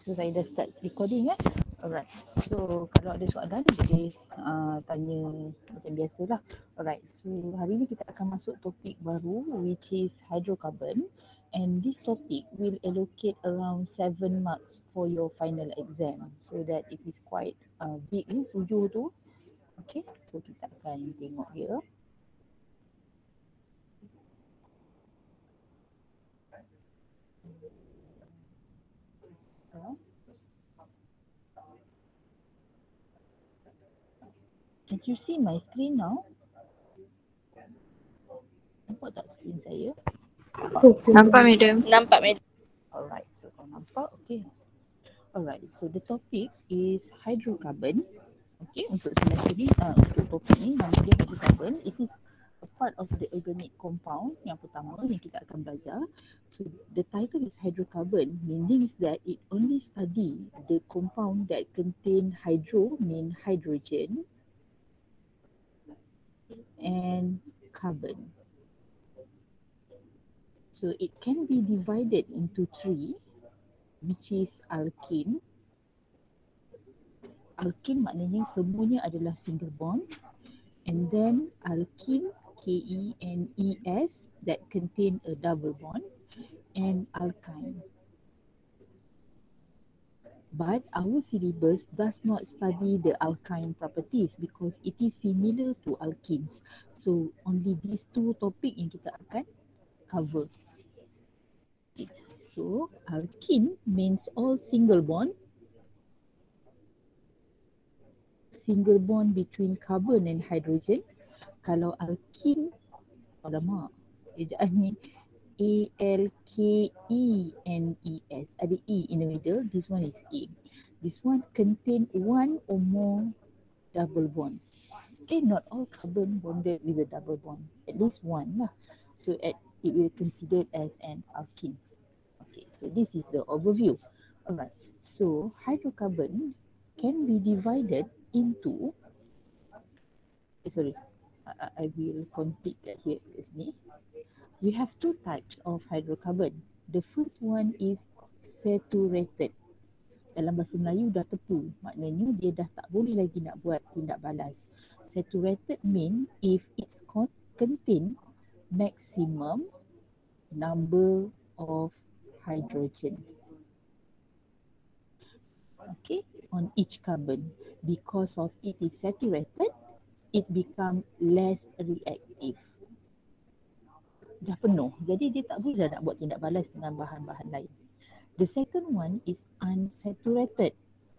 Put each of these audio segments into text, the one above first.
So saya dah start recording Alright. So kalau ada soalan boleh tanya macam biasalah. Alright. So hari ni kita akan masuk topik baru which is hydrocarbon, and this topic will allocate around 7 marks for your final exam. So that it is quite big 7 tu. Okay. So kita akan tengok dia. Can you see my screen now? Nampak tak screen saya? Nampak, madam. Nampak, madam. Alright, so kau nampak, okay. Alright, so the topic is hydrocarbon. Okay, untuk semester ni, untuk topik ni, nama dia hydrocarbon. It is a part of the organic compound yang pertama yang kita akan belajar. So the title is hydrocarbon, meaning that it only study the compound that contain hydro, mean hydrogen, and carbon. So it can be divided into 3, which is alkene. Alkene maknanya semuanya adalah single bond. And then alkene, K-E-N-E-S, that contain a double bond. And alkyne. But our syllabus does not study the alkyne properties because it is similar to alkenes. So only these 2 topic yang kita akan cover. So alkene means all single bond between carbon and hydrogen. Kalau alkene, alamak, ejaan ni A-L-K-E-N-E-S, ada E in the middle, this one is A. This one contain 1 or more double bond. Okay, not all carbon bonded with a double bond, at least 1 lah. So it will considered as an alkene. Okay, so this is the overview. Alright, so hydrocarbon can be divided into, I will complete that here kat sini. We have 2 types of hydrocarbon. The first one is saturated. Dalam bahasa Melayu dah tepu, maknanya dia dah tak boleh lagi nak buat tindak balas. Saturated mean if it's contain maximum number of hydrogen. Okay, on each carbon. Because of it is saturated, it become less reactive. Dah penuh, jadi dia tak boleh dah nak buat tindak balas dengan bahan-bahan lain. The second one is unsaturated.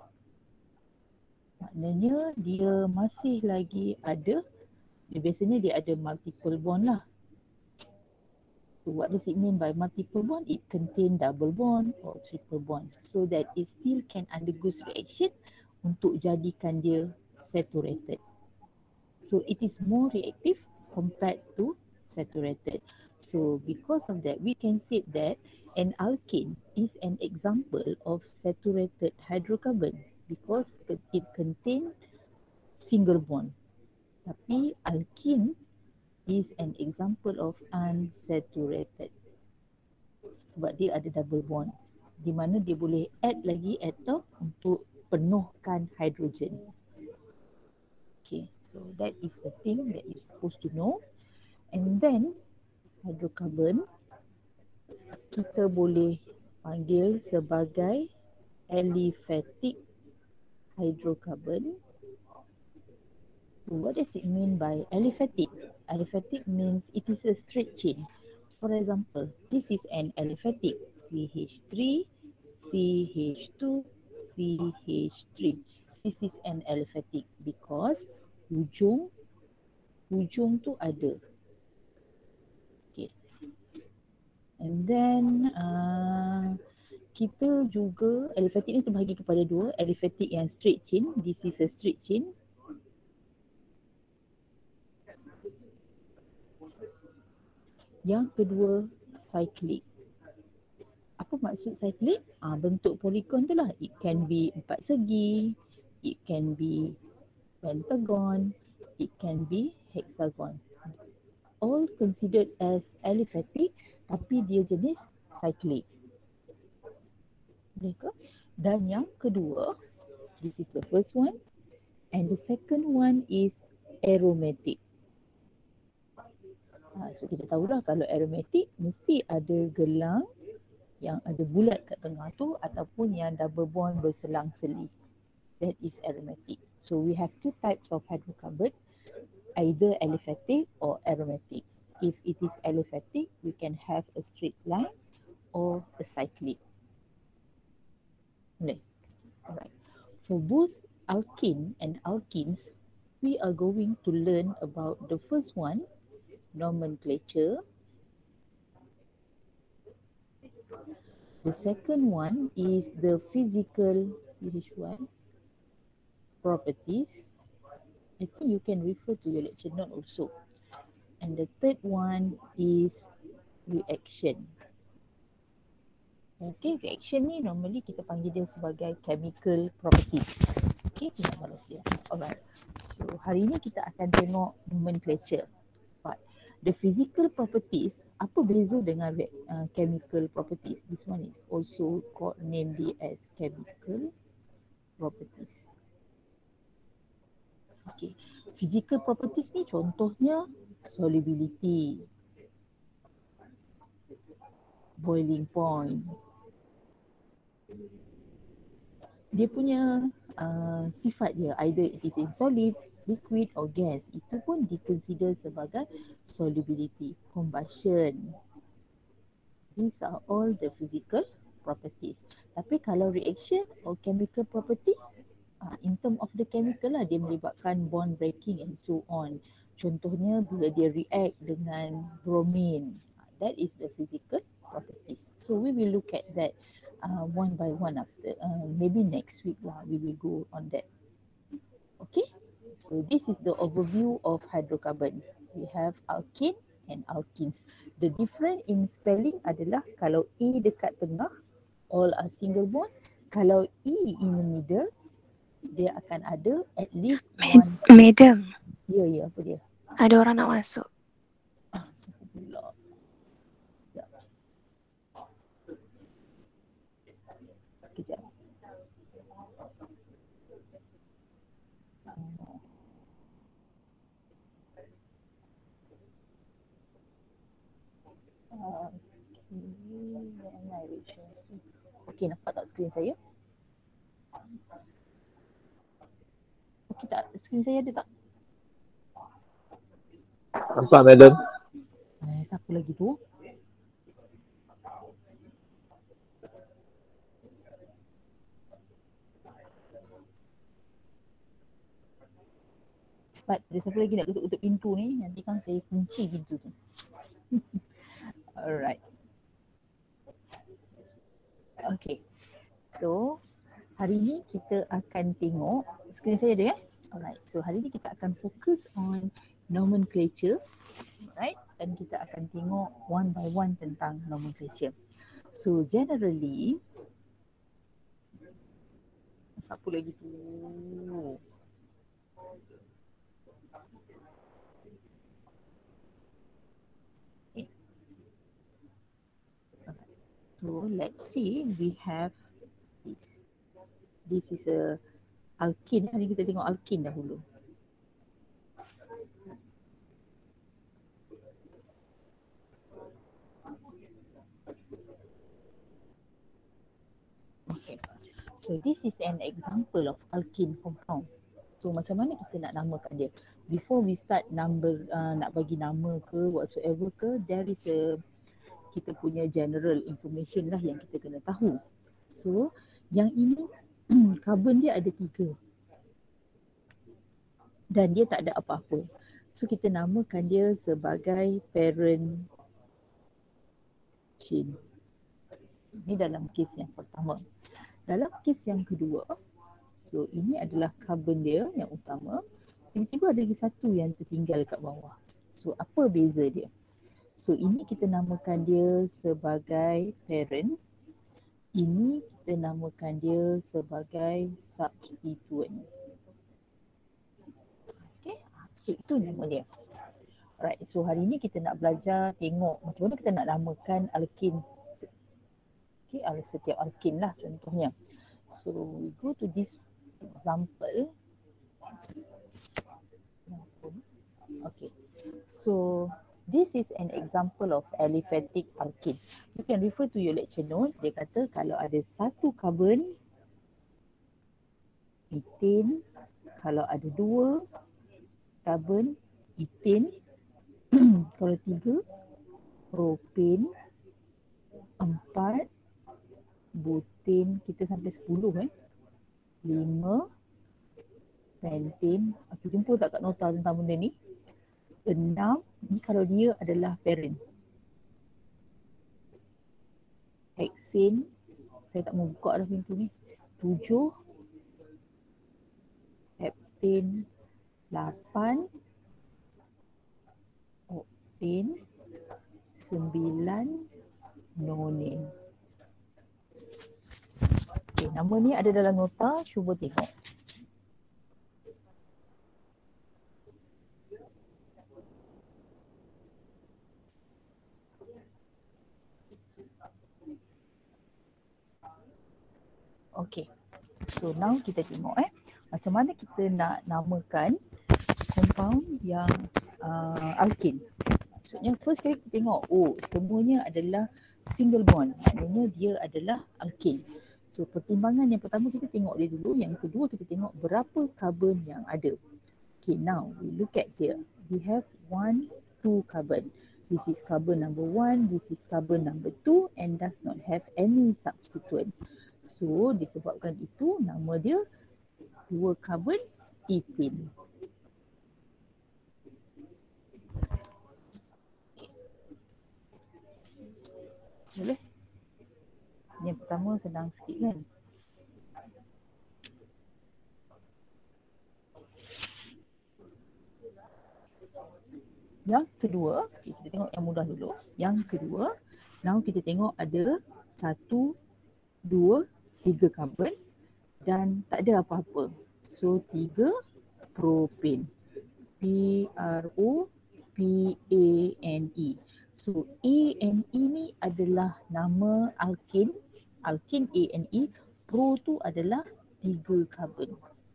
Maknanya dia masih lagi ada, biasanya dia ada multiple bond lah. So what does it mean by multiple bond? It contain double bond or triple bond, so that it still can undergo reaction untuk jadikan dia saturated. So it is more reactive compared to saturated. So because of that, we can say that an alkane is an example of saturated hydrocarbon because it contain single bond. Tapi alkene is an example of unsaturated sebab dia ada double bond di mana dia boleh add lagi atom untuk penuhkan hydrogen. Okay, so that is the thing that you're supposed to know. And then hydrocarbon kita boleh panggil sebagai aliphatic hydrocarbon. What does it mean by aliphatic? Aliphatic means it is a straight chain. For example, this is an aliphatic, CH3, CH2, CH3. This is an aliphatic because hujung tu ada. Okay. And then kita juga, aliphatic ni terbahagi kepada 2. Aliphatic yang straight chain, this is a straight chain. Yang kedua, cyclic. Apa maksud cyclic? Bentuk polygon tu lah. It can be 4 segi, it can be pentagon, it can be hexagon. All considered as aliphatic, tapi dia jenis cyclic. Boleh ke? Dan yang kedua, this is the first one. And the second one is aromatic. So kita tahu dah kalau aromatic mesti ada gelang yang ada bulat kat tengah tu ataupun yang double bond berselang-seli. That is aromatic. So we have two types of hydrocarbon, either aliphatic or aromatic. If it is aliphatic, we can have a straight line or a cyclic. Okay. Alright. For both alkene and alkenes, we are going to learn about the first one, nomenclature. The second one is the physical PH1 properties. I think you can refer to your lecture note also. And the third one is reaction. Okay, reaction ni normally kita panggil dia sebagai chemical properties. Okay, kita nak balas dia. Alright. So hari ni kita akan tengok nomenclature. But the physical properties, apa beza dengan chemical properties? This one is also called namely as chemical properties. Okay, physical properties ni contohnya solubility, boiling point. Dia punya sifat dia, either it is in solid, liquid or gas, itu pun diconsider sebagai solubility, combustion. These are all the physical properties. Tapi kalau reaction or chemical properties, in term of the chemical lah, dia melibatkan bond breaking and so on. Contohnya bila dia react dengan bromine, that is the physical properties. So we will look at that one by one after, maybe next week lah we will go on that. Okay, so this is the overview of hydrocarbon. We have alkene and alkenes. The difference in spelling adalah kalau A dekat tengah, all are single bond. Kalau E in the middle, dia akan ada at least one. Madam, Ya, apa dia? ada orang nak masuk. Siapa pula? Sekejap. Sekejap. Okay, nampak tak skrin saya? Okay tak? Skrin saya ada tak? Nampak, madam. Siapa lagi tu? Cepat, ada siapa lagi nak tutup pintu ni? Nanti kan saya kunci pintu tu. Alright. Okay. So, hari ni kita akan tengok, skrin saya ada Alright. So, hari ni kita akan fokus on nomenclature. Alright. Dan kita akan tengok one by one tentang nomenclature. So, generally, siapa lagi tu? So let's see, we have this. This is a alkene. Hari kita tengok alkene dahulu. Okay. So this is an example of alkene compound. So macam mana kita nak namakan dia? Before we start number, nak bagi nama ke whatsoever ke, there is a kita punya general information lah yang kita kena tahu. So yang ini carbon dia ada 3 dan dia tak ada apa-apa. So kita namakan dia sebagai parent chain. Ini dalam kes yang pertama. Dalam kes yang kedua, so ini adalah carbon dia yang utama. Tiba-tiba ada lagi satu yang tertinggal kat bawah. So apa beza dia? So ini kita namakan dia sebagai parent. Ini kita namakan dia sebagai substituent. Okay, so itu nama dia. Alright, so hari ni kita nak belajar tengok macam mana kita nak namakan alkene. Okay, setiap alkene lah contohnya. So we go to this example. Okay, so this is an example of aliphatic alkene. You can refer to your lecture note. Dia kata kalau ada satu carbon, ethane. Kalau ada dua carbon, ethane. Kalau tiga, propane. Empat, butane. Kita sampai 10 5, pentane. Aku jumpa tak kat nota tentang benda ni? 6, ni kalau dia adalah parent. Hexane, saya tak mau buka dah pintu ni. 7, heptane. 8, octane. 9, nonane. Okay, nama ni ada dalam nota, cuba tengok. Okay, so now kita tengok macam mana kita nak namakan compound yang alkane. Maksudnya first kali kita tengok, oh semuanya adalah single bond, maknanya dia adalah alkane. So pertimbangan yang pertama kita tengok dia dulu, yang kedua kita tengok berapa carbon yang ada. Okay, now we look at here. We have 1, 2 carbon. This is carbon number 1, this is carbon number 2 and does not have any substituent. So disebabkan itu nama dia 2 carbon ethane. Boleh? Yang pertama senang sikit kan? Yang kedua, okay, kita tengok yang mudah dulu. Yang kedua, now kita tengok ada 1, 2, 3 carbon dan tak ada apa-apa. So 3 propane. P-R-O-P-A-N-E. So A-N-E ni adalah nama alkane. Alkane A-N-E. Pro tu adalah 3 carbon.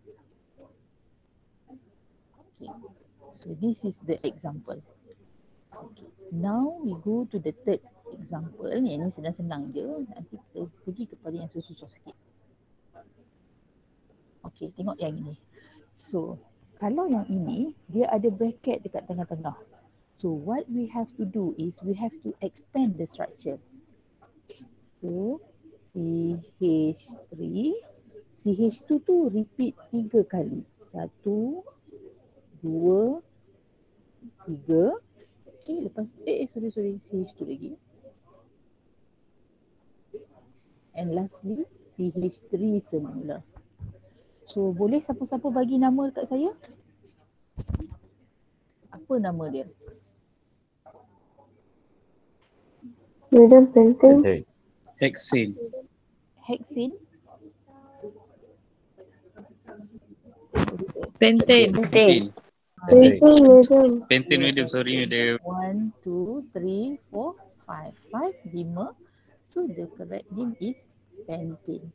Okay. So this is the example. Okay. Now we go to the third example. Yang ni senang-senang je. Nanti kita pergi kepada yang susah-susah sikit. Okay, tengok yang ini. So, kalau yang ini, dia ada bracket dekat tengah-tengah. So, what we have to do is we have to expand the structure. So, CH3. CH2 tu repeat 3 kali. 1, 2, 3. Okay, lepas, sorry. CH2 lagi. And lastly, CH3 semula. So, boleh siapa-siapa bagi nama dekat saya? Apa nama dia? Madam, pentane. Hexane. Hexane? Pentane. Pentane. Pentane, madam. Pentane, madam. Sorry, madam. 1, 2, 3, 4, 5. 5. So, the correct name is pentane.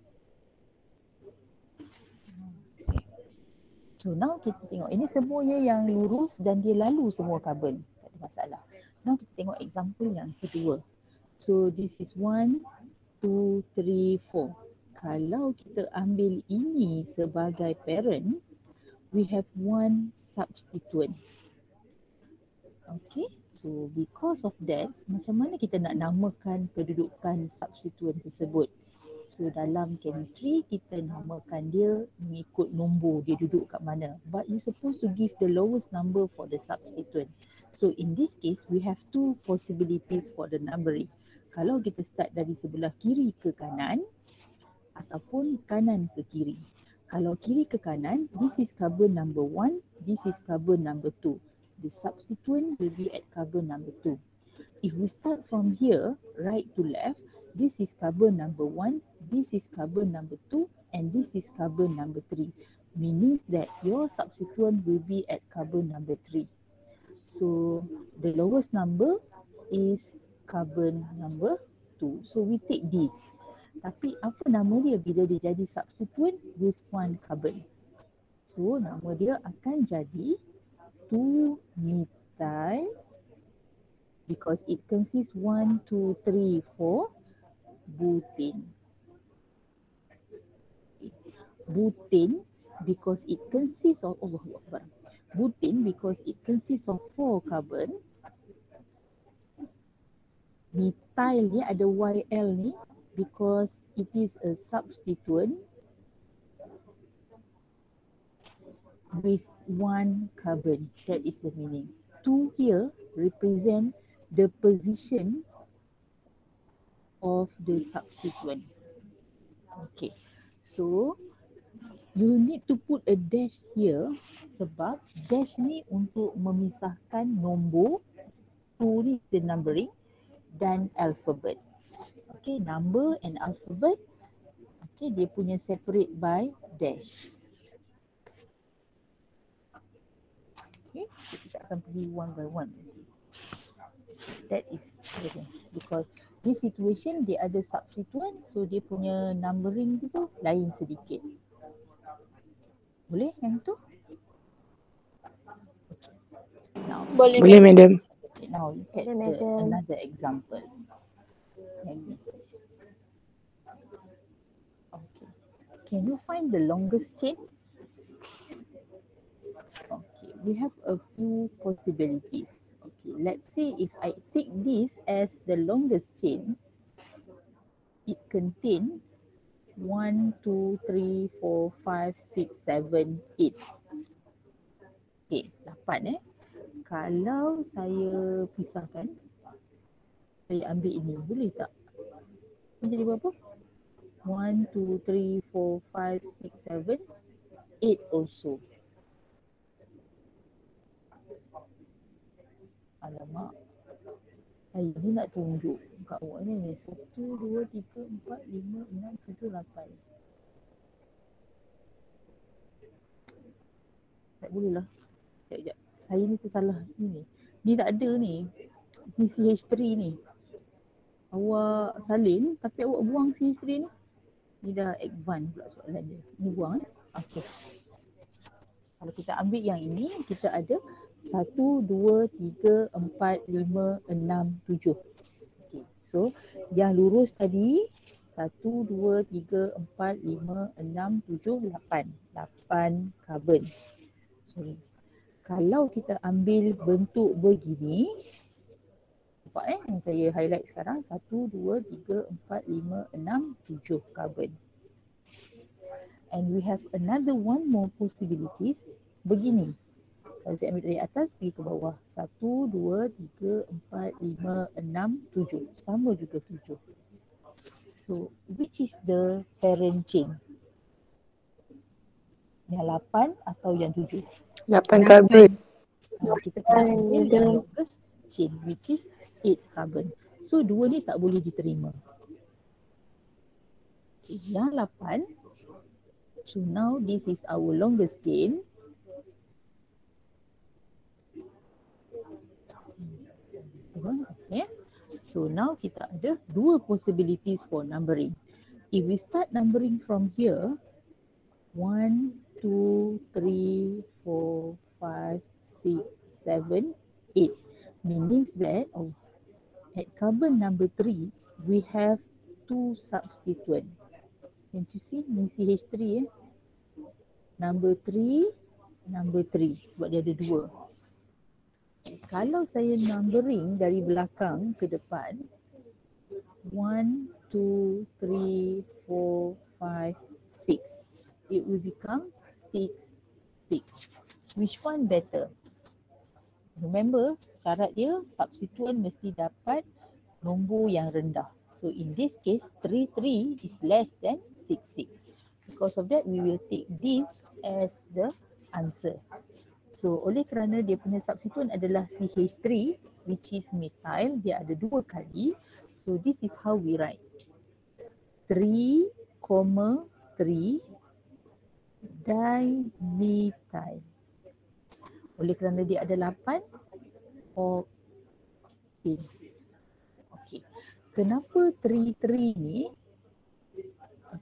So now kita tengok, ini semuanya yang lurus dan dia lalu semua carbon. Tak ada masalah. Now kita tengok example yang kedua. So this is 1, 2, 3, 4. Kalau kita ambil ini sebagai parent, we have one substituent. Okay, so because of that, macam mana kita nak namakan kedudukan substituent tersebut? So dalam chemistry kita namakan dia mengikut nombor dia duduk kat mana. But you supposed to give the lowest number for the substituent. So in this case we have two possibilities for the numbering. Kalau kita start dari sebelah kiri ke kanan ataupun kanan ke kiri. Kalau kiri ke kanan, this is carbon number 1, this is carbon number 2. The substituent will be at carbon number 2. If we start from here, right to left, this is carbon number 1, this is carbon number 2 and this is carbon number 3. Meaning that your substituent will be at carbon number 3. So the lowest number is carbon number 2. So we take this. Tapi apa nama dia bila dia jadi substituent with one carbon? So nama dia akan jadi 2-methyl because it consists 1, 2, 3, 4 butane. Butane because it consists of butane because it consists of 4 carbon. Methyl ni ada YL ni because it is a substituent with one carbon. That is the meaning. 2 here represent the position of the substituent. Okay, so you need to put a dash here sebab dash ni untuk memisahkan nombor, 2 ni the numbering dan alphabet. Okay, number and alphabet, okay, dia punya separate by dash. Okay, so kita akan pergi one by one. That is because this situation dia ada substituent, so dia punya numbering tu lain sedikit. Boleh yang tu? Okay. Now, Boleh, madam. okay, now look at Boleh, madam. another example. Yang ni. Okay. Can you find the longest chain? Okay, we have a few possibilities. Okay, let's say if I take this as the longest chain, it contains 1, 2, 3, 4, 5, 6, 7, 8. Okay, 8 Kalau saya pisahkan, saya ambil ini, boleh tak? Ini jadi berapa? 1, 2, 3, 4, 5, 6, 7, 8 also. Alamak. Saya ni nak tunjuk kat awak ni. 1, 2, 3, 4, 5, 6, 7, 8. Tak boleh lah. Sekejap. Saya ni tersalah ni. Ni tak ada ni. CH3 ni. Awak salin tapi awak buang CH3 ni. Ni dah advance pula soalan dia. Ni buang Okay. Kalau kita ambil yang ini, kita ada 1, 2, 3, 4, 5, 6, 7. Okay. So, yang lurus tadi 1, 2, 3, 4, 5, 6, 7, 8. 8 carbon. Sorry. Kalau kita ambil bentuk begini, nampak yang saya highlight sekarang 1, 2, 3, 4, 5, 6, 7 carbon. And we have another one more possibilities begini. Kalau saya ambil dari atas pergi ke bawah 1, 2, 3, 4, 5, 6, 7. Sama juga 7. So which is the parent chain? Yang 8 atau yang 7? 8 carbon. Kita kena ambil yang longest chain which is 8 carbon. So 2 ni tak boleh diterima. Okay, yang 8. So now this is our longest chain. Okay. So now kita ada 2 possibilities for numbering. If we start numbering from here, 1, 2, 3, 4, 5, 6, 7, 8. Meaning that at carbon number 3, we have 2 substituents. Can you see? Ni CH3 Number 3, number 3. Sebab dia ada 2. Kalau saya numbering dari belakang ke depan, 1, 2, 3, 4, 5, 6. It will become 6, 6. Which one better? Remember, syarat dia substituent mesti dapat nombor yang rendah. So in this case, 3, 3 is less than 6, 6. Because of that, we will take this as the answer. So oleh kerana dia punya substituent adalah CH3, which is methyl, dia ada 2 kali. So this is how we write. 3, 3 dimethyl. Oleh kerana dia ada 8 octane. Okey. Kenapa 3 ni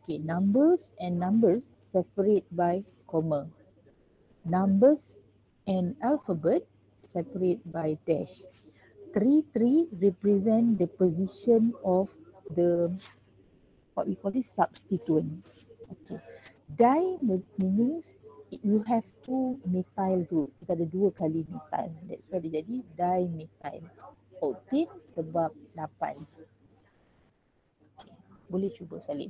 Okay, numbers and numbers separate by comma. Numbers and alphabet separate by dash. 3 represent the position of the, what we call this, substituent. Okay. Di means you have two methyl group. Kita ada 2 kali methyl. That's why dia jadi dimethyl. Octet sebab 8. Okay. Boleh cuba salin.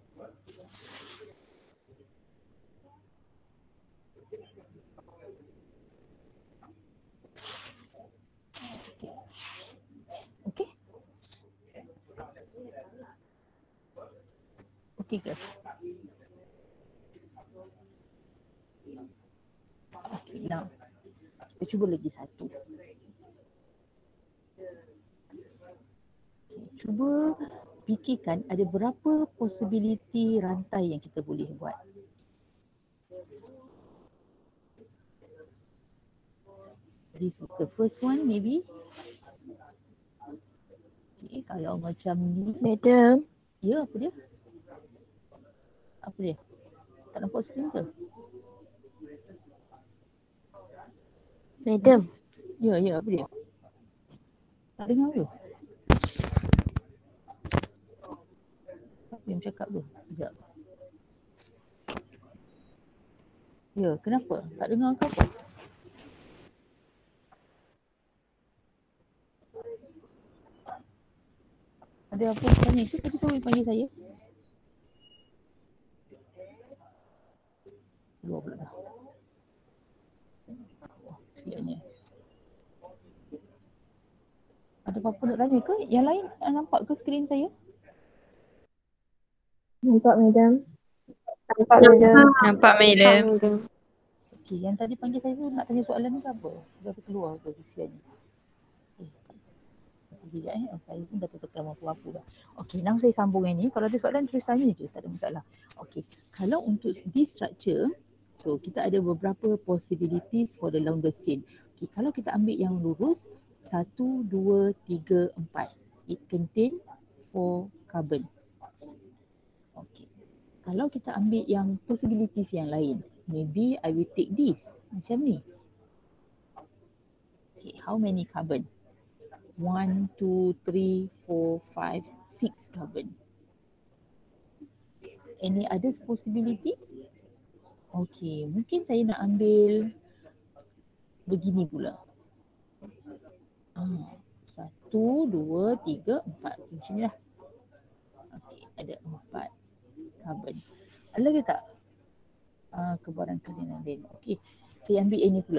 Okay. Okay ke? Okay, now kita cuba lagi satu. Okay, cuba fikirkan ada berapa possibility rantai yang kita boleh buat. This is the first one maybe. Okay, kalau macam ni. Madam, Ya, apa dia? Apa dia? Tak nampak screen ke? madam, Ya, apa dia? Tak dengar ke? Apa yang cakap tu? Sekejap. Ya, kenapa? Tak dengar ke apa? Ada apa tanya ke? Tadi kau panggil saya. Keluar pula dah. Wah, kesiannya. Ada apa-apa nak tanya ke? Yang lain nampak ke skrin saya? nampak madam. Nampak madam. Nampak madam. Okey, yang tadi panggil saya tu nak tanya soalan ni ke apa? Dah keluar ke kesiannya? Sekejap saya pun dah tekan apa-apa dah. Okey, now saya sambung yang ni. Kalau ada soalan terus tanya je, tak ada masalah. Okey, kalau untuk this structure, so kita ada beberapa possibilities for the longest chain. Okey, kalau kita ambil yang lurus, 1, 2, 3, 4. It contain 4 carbon. Okey. Kalau kita ambil yang possibilities yang lain, maybe I will take this. Macam ni. Okay, how many carbon? 1, 2, 3, 4, 5, 6 carbon. Any other possibility? Okay, mungkin saya nak ambil begini pula. 1, 2, 3, 4. Macam ni lah. Okay, ada 4 carbon. Ada lagi tak? Kebarangkalian lain. Okay, saya ambil ini pula.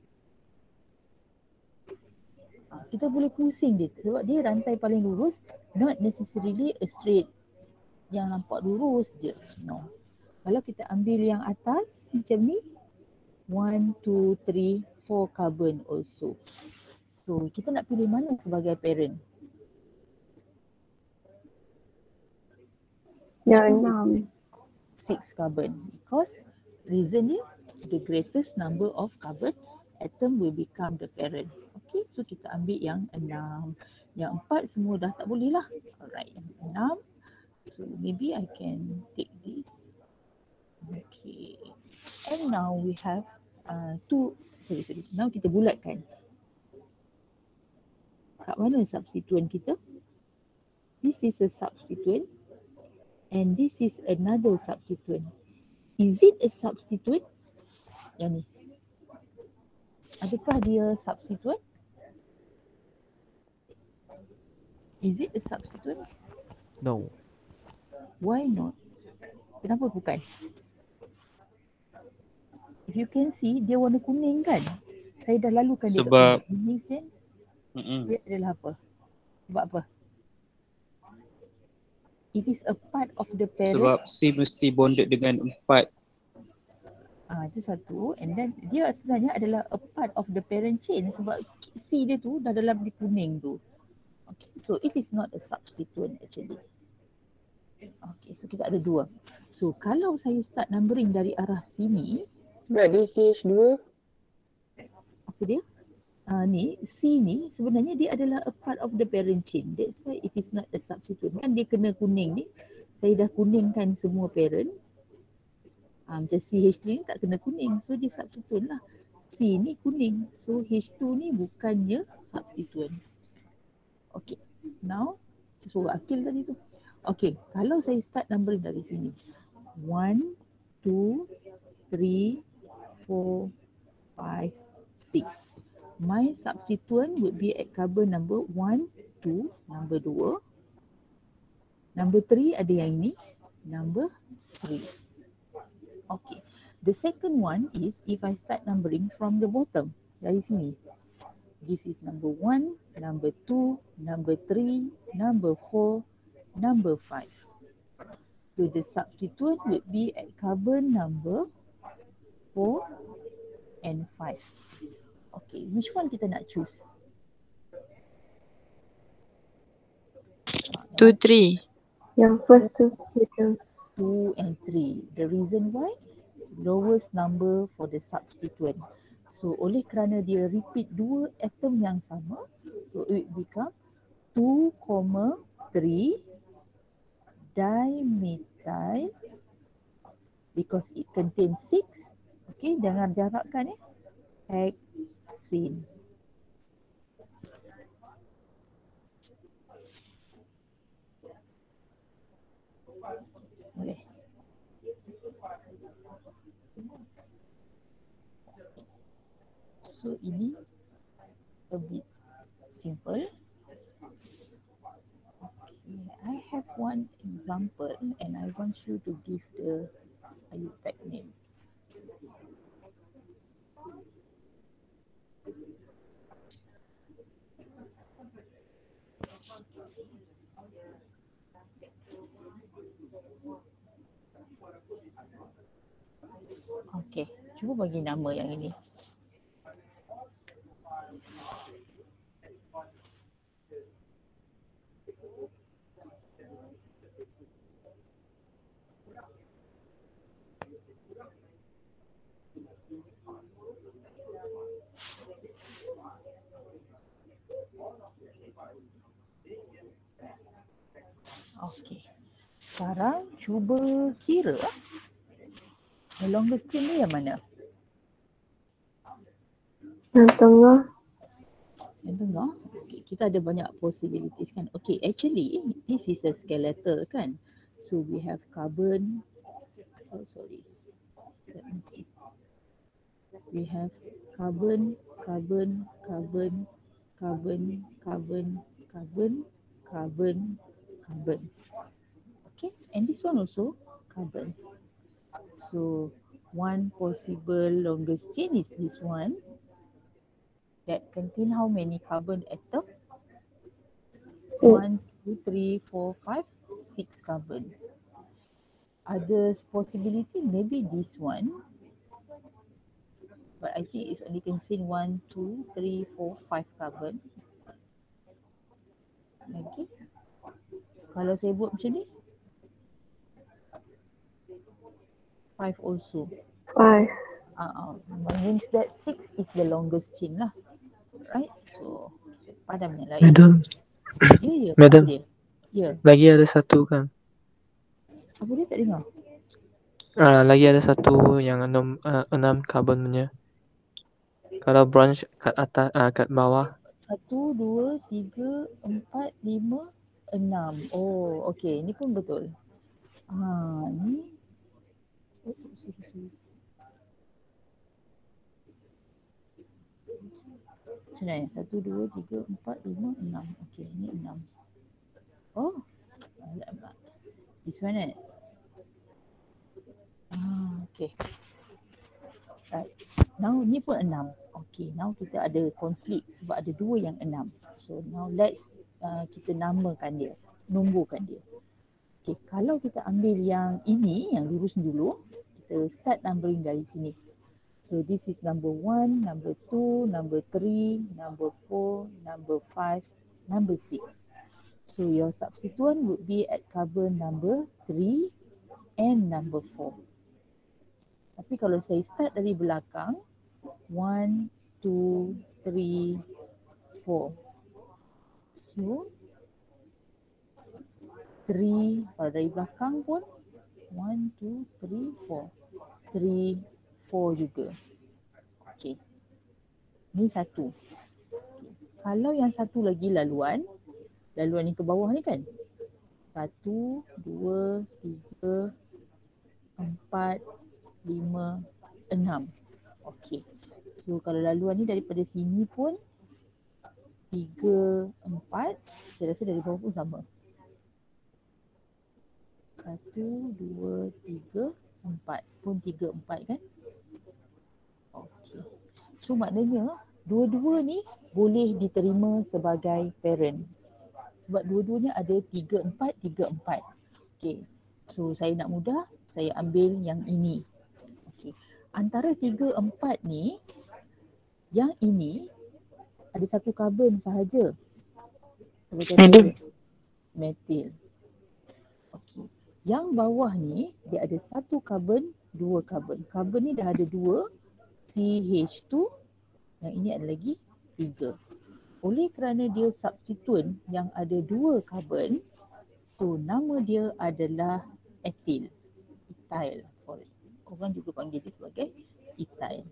Kita boleh pusing dia sebab dia rantai paling lurus, not necessarily a straight yang nampak lurus je. No. Kalau kita ambil yang atas macam ni, 1, 2, 3, 4 carbon also. So kita nak pilih mana sebagai parent? Yang 6. 6 carbon, because reason dia the greatest number of carbon atom will become the parent. Okay, so kita ambil yang 6. Yang 4 semua dah tak boleh lah. Alright, yang 6. So maybe I can take this. Okay. And now we have sorry. Now kita bulatkan. Kat mana substituent kita? This is a substituent and this is another substituent. Is it a substituent? Yang ni. Adakah dia substituent? Is it a substituent? No. Why not? Kenapa bukan? If you can see, dia warna kuning kan? Saya dah lalukan dia Sebab- kat kuning. Then dia adalah apa? Sebab apa? It is a part of the parent. Sebab C mesti bonded dengan 4. Itu satu. And then dia sebenarnya adalah a part of the parent chain sebab C dia tu dah dalam di kuning tu. Okay, so it is not a substituent actually. Okay, so kita ada 2. So kalau saya start numbering dari arah sini, Berarti CH2. apa dia? Ni C ni sebenarnya dia adalah a part of the parent chain. That's why it is not a substituent. Kan dia kena kuning ni. saya dah kuningkan semua parent. Macam CH3 ni tak kena kuning. So dia substituent lah. C ni kuning. So H2 ni bukannya substituent. Okay. Now, suruh Akil tadi tu. Okay. Kalau saya start numbering dari sini. 1, 2, 3, 4, 5, 6. My substituent would be at carbon number 1, 2, number 2. Number 3 ada yang ini. Number 3. Okay. The second one is if I start numbering from the bottom. Dari sini. This is number 1, number 2, number 3, number 4, number 5. So the substituent would be at carbon number 4 and 5. Okay, which one kita nak choose? 2, 3. Yang first tu Madam. 2 and 3. The reason why? Lowest number for the substituent. So oleh kerana dia repeat dua atom yang sama, so it become 2, 3 dimethyl because it contains 6. Okay, jangan jarakkan hexane. Boleh. So ini a bit simple. Okay, I have one example and I want you to give the IUPAC name. Okay, cuba bagi nama yang ini. Okay, sekarang cuba kira the longest chain ni yang mana? Yang tengah. Yang tengah. Okay, kita ada banyak possibilities kan. Okay, actually this is a skeletal kan. So we have carbon. Oh sorry. Let me see. We have carbon, carbon, carbon, carbon, carbon, carbon, carbon, carbon. Okay, and this one also carbon. So one possible longest chain is this one that contain how many carbon atom? 1, 2, 3, 4, 5, 6 carbon. Other possibility maybe this one. But I think it's only contain 1, 2, 3, 4, 5 carbon. Okay. Kalau saya buat macam ni, 5 also. 5. Means that 6 is the longest chain lah. Right? So, padam yang lain. Madam, Ya, Madam. apa dia? Ya, lagi ada satu kan? apa dia tak dengar? Lagi ada satu yang 6 carbon punya. Kalau branch kat atas, kat bawah. 1, 2, 3, 4, 5, 6. Oh, okey. Ni pun betul. Ni. Oh, sorry. Macam mana? 1, 2, 3, 4, 5, 6. Okey, ni 6. Oh, alamak. This one okey. Right. Now ni pun 6. Okay, now kita ada konflik sebab ada dua yang 6. So now let's kita namakan dia, nomborkan dia. Okay, kalau kita ambil yang ini, yang lurus dulu, kita start numbering dari sini. So this is number 1, number 2, number 3, number 4, number 5, number 6. So your substituent would be at carbon number 3 and number 4. Tapi kalau saya start dari belakang, 1, 2, 3, 4. So, 3, kalau dari belakang pun 1, 2, 3, 4. 3, 4 juga. Okey. Ni satu. Okay. Kalau yang satu lagi laluan ni ke bawah ni kan? 1, 2, 3, 4, 5, 6. Okey. So kalau laluan ni daripada sini pun 3, 4, saya rasa dari bawah pun sama. 1, 2, 3, 4. Pun 3, 4 kan? Okey. So maknanya dua-dua ni boleh diterima sebagai parent. Sebab dua-duanya ada 3, 4, 3, 4. Okey. So saya nak mudah, saya ambil yang ini. Okey. Antara 3, 4 ni, yang ini ada satu karbon sahaja. Sebagai parent. Metil. Okey. Yang bawah ni dia ada satu karbon, 2 karbon. Karbon ni dah ada 2, CH2. Yang ini ada lagi 3. Oleh kerana dia substituent yang ada 2 karbon, so nama dia adalah ethyl. Ethyl. Orang juga panggil dia sebagai ethyl.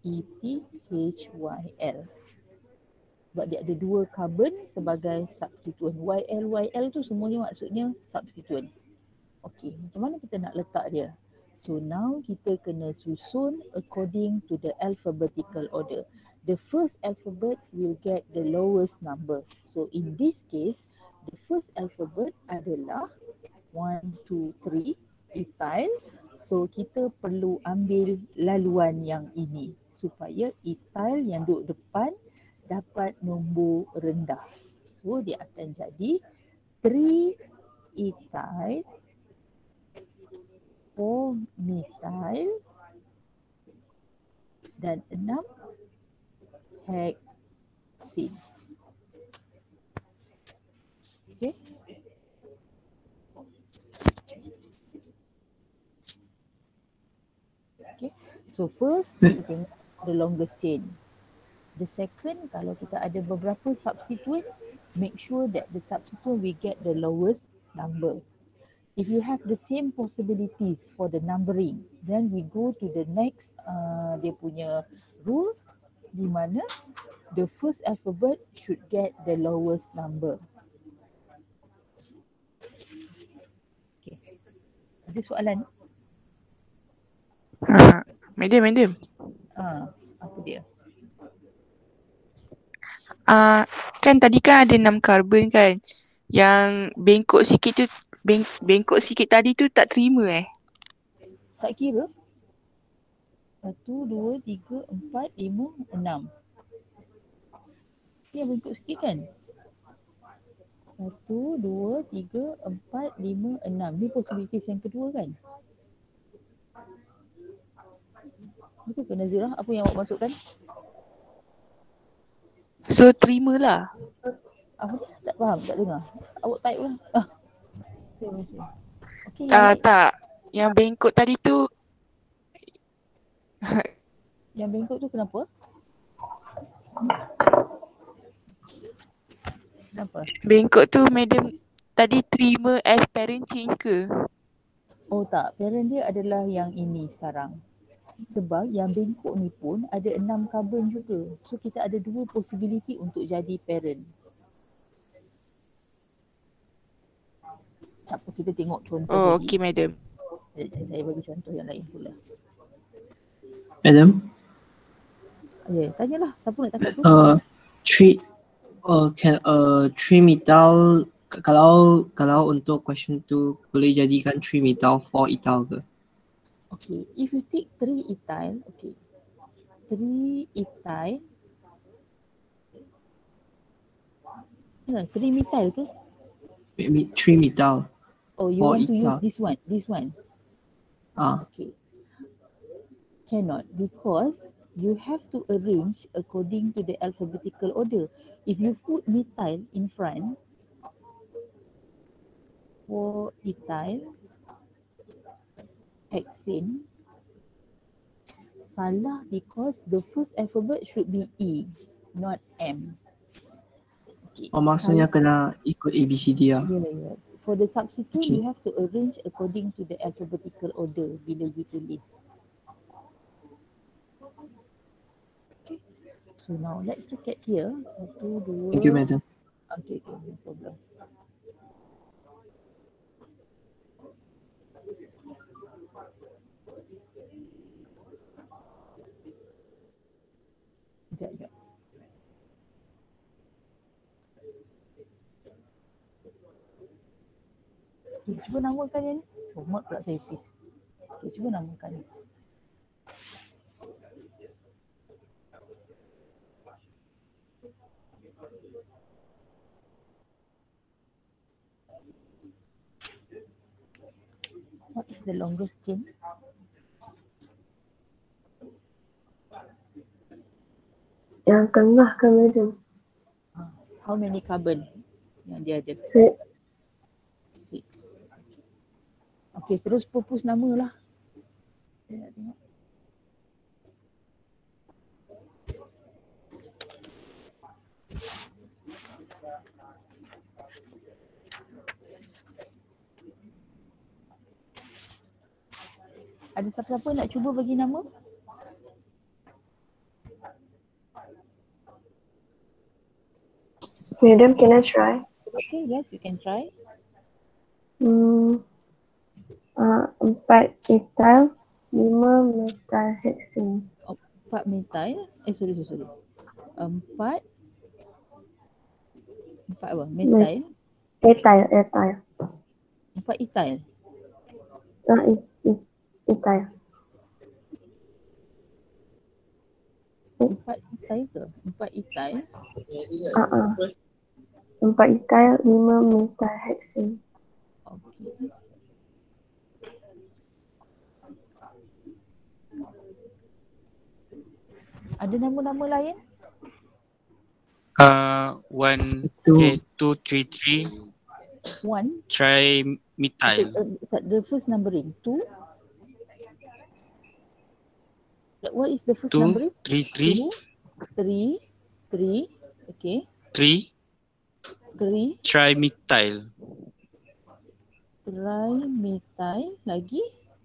ETHYL. Sebab dia ada 2 karbon sebagai substituent. YL tu semuanya maksudnya substituent. Okey, macam mana kita nak letak dia? So now kita kena susun according to the alphabetical order. The first alphabet will get the lowest number. So in this case, the first alphabet adalah 1, 2, 3, ethyl. So kita perlu ambil laluan yang ini supaya ethyl yang duduk depan dapat nombor rendah. So dia akan jadi 3 ethyl, 4 methyl dan 6 hexene. Okay. Okay. So first kita tengok the longest chain. The second, kalau kita ada beberapa substituent, make sure that the substituent we get the lowest number. If you have the same possibilities for the numbering, then we go to the next dia punya rules, di mana the first alphabet should get the lowest number. Okay. Ada soalan? Madam. Apa dia? Kan tadi kan ada 6 karbon kan. Yang bengkok sikit tu, bengkok sikit tadi tu tak terima Tak kira. 1, 2, 3, 4, 5, 6. Dia bengkok sikit kan? 1, 2, 3, 4, 5, 6. Ni possibilities yang kedua kan? Betul ke Nazirah? Apa yang awak masukkan? So terimalah. Apa? Tak faham, tak dengar. Awak type lah. Saya baca. Okay, Tak. Yang bengkok tadi tu yang bengkok tu kenapa? Kenapa? bengkok tu madam tadi terima as parent change ke? Oh tak, parent dia adalah yang ini sekarang. Sebab yang bengkok ni pun ada 6 karbon juga. So kita ada 2 possibility untuk jadi parent. Tak apa, kita tengok contoh Oh, tadi. okey madam. Saya bagi contoh yang lain pula. Madam, Ya, tanyalah siapa nak cakap tu. 3 methyl, kalau untuk question tu boleh jadikan 3 methyl 4 ethyl ke? Okay, if you take 3 ethyl, okay. 3 ethyl. Ya, 3 methyl ke? 3 methyl. Oh, you 4 want to use ethyl. this one? Ah, Okay. Cannot, because you have to arrange according to the alphabetical order. If you put methyl in front, 4 ethyl, hexane, salah because the first alphabet should be E, not M. Okay. maksudnya kena ikut ABCD lah. Ya. For the substituent, Okay. you have to arrange according to the alphabetical order bila you tulis. Okay. So now let's look at here. 1, 2. Thank you, madam. Okay, no problem. Sekejap. Okay, cuba namakan yang ni. Mat pula saya face. Okay, cuba namakan. What is the longest chain? Yang tengah kan madam? How many carbon yang dia ada? 6. 6. Okay, terus propose nama lah. Saya nak tengok. Ada siapa-siapa nak cuba bagi nama? Madam, can I try? Okay, yes, you can try. 4 ethyl, 5 methyl hexane. 4 methyl. Sorry. 4 apa? Methyl. Ethyl. 4 ethyl. Ethyl. 4 ethyl ke? 4 ethyl. 4 ethyl, 5 methyl hexane. Okay. Ada nama-nama lain? 233 1. trimethyl. The first numbering. 2. What is the first numbering? 233 3. Okay. 3 3. trimethyl. Trimethyl. Lagi?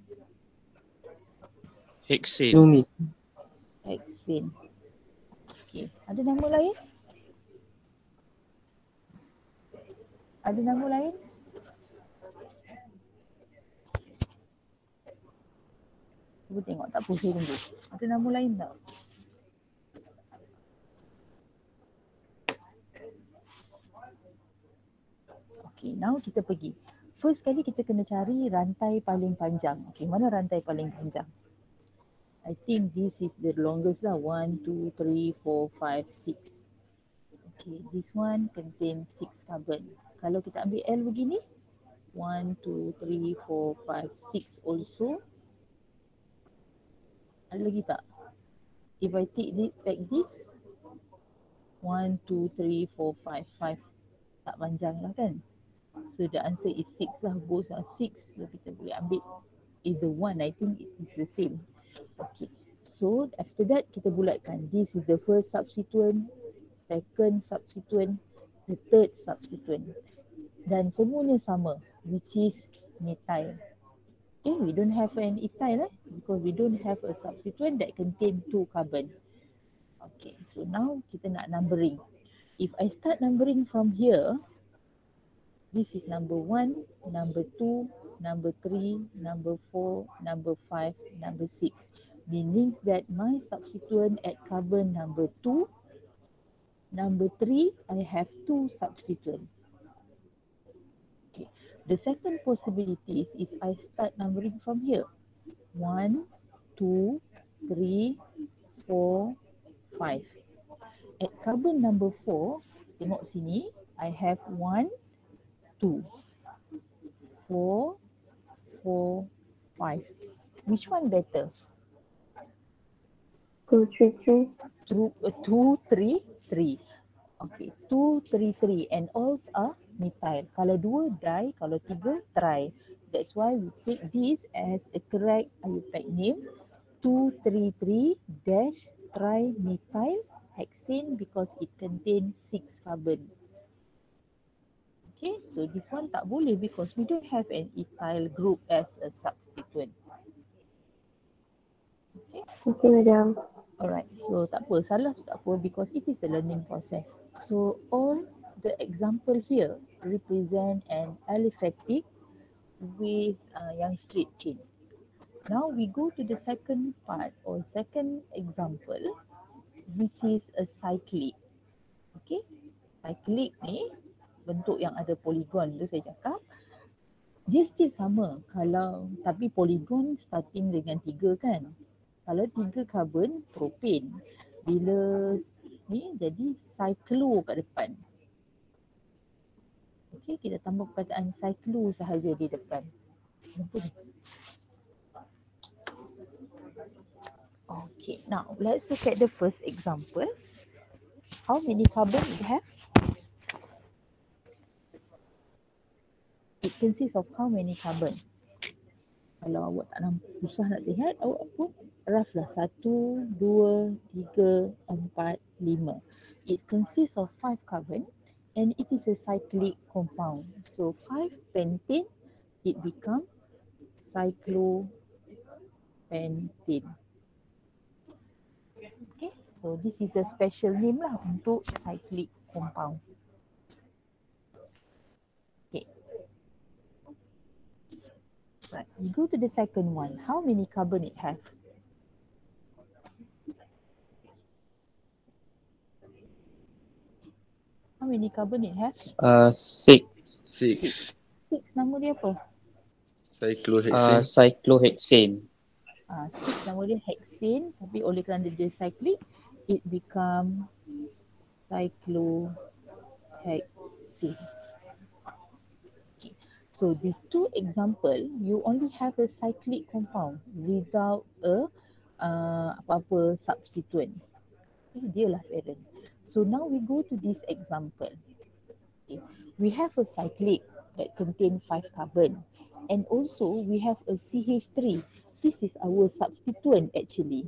Hexane. 2 methyl. Hexane. Okay. Ada nama lain? Ada nama lain? Cuba tengok, tak apa, saya tunggu. Ada nama lain tak? Okay, now kita pergi. First kali kita kena cari rantai paling panjang. Okay, mana rantai paling panjang? I think this is the longest lah. 1, 2, 3, 4, 5, 6. Okay, this one contain 6 carbon. Kalau kita ambil L begini, 1, 2, 3, 4, 5, 6 also. Ada lagi tak? If I take this like this, 1, 2, 3, 4, 5. 5 tak panjang lah kan? So the answer is 6 lah. Both are 6. So kita boleh ambil either one. I think it is the same. Okay. So after that kita bulatkan. This is the first substituent, second substituent, the third substituent. Dan semuanya sama, which is methyl. Okay, we don't have an ethyl because we don't have a substituent that contain 2 carbon. Okay, so now kita nak numbering. If I start numbering from here, this is number 1, number 2, number 3, number 4, number 5, number 6. Meaning that my substituent at carbon number 2, number 3, I have 2 substituents. Okay. The second possibility is I start numbering from here. 1, 2, 3, 4, 5. At carbon number 4, tengok sini, I have 1, 2, 4, 4, 5. Which one better? 2, 3, 3. 2, 3, 3. Okay, 2, 3, 3 and all are methyl. Kalau 2 di, kalau 3 tri. That's why we take this as a correct IUPAC name, 233-trimethyl hexane because it contains 6 carbon. Okay, so this one tak boleh because we don't have an ethyl group as a substituent. Okay, Okay, madam. alright. So tak apa, salah tu tak apa because it is a learning process. So all the example here represent an aliphatic with yang straight chain. Now we go to the second part or second example, which is a cyclic. Okay, cyclic ni bentuk yang ada polygon tu saya cakap. Dia still sama kalau tapi polygon starting dengan 3 kan. Kalau 3 carbon propane. Bila ni jadi cyclo kat depan. Okey, kita tambah perkataan cyclo sahaja di depan. Nampak ni? Okay, now let's look at the first example. How many carbon it have? It consists of how many carbon? Kalau awak tak nampak, susah nak lihat, awak pun rough lah. 1, 2, 3, 4, 5. It consists of 5 carbon and it is a cyclic compound. So 5 pentane, it become cyclopentane. Okay, so this is the special name lah untuk cyclic compound. Okay. Right, we go to the second one. How many carbon it have? How many carbon it have? 6. 6. 6 nama dia apa? Cyclohexane. Cyclohexane. 6 nama dia hexane, tapi oleh kerana dia cyclic, it become cyclohexane. Okay. So these two example, you only have a cyclic compound without a apa-apa substituent. Okay, dia lah parent. So now we go to this example. Okay. We have a cyclic that contain 5 carbon and also we have a CH3. This is our substituent actually.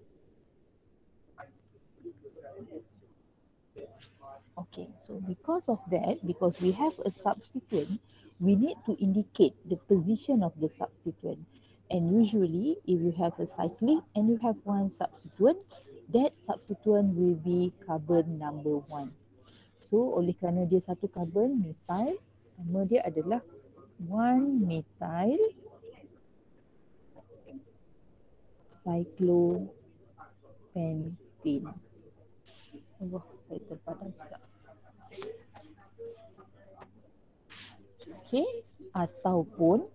Okay, so because of that, because we have a substituent, we need to indicate the position of the substituent. And usually, if you have a cyclic and you have one substituent, that substituent will be carbon number 1. So, oleh kerana dia satu carbon, methyl, nama dia adalah 1-methyl cyclopentane. Allah, saya terpadam pula. Okay, ataupun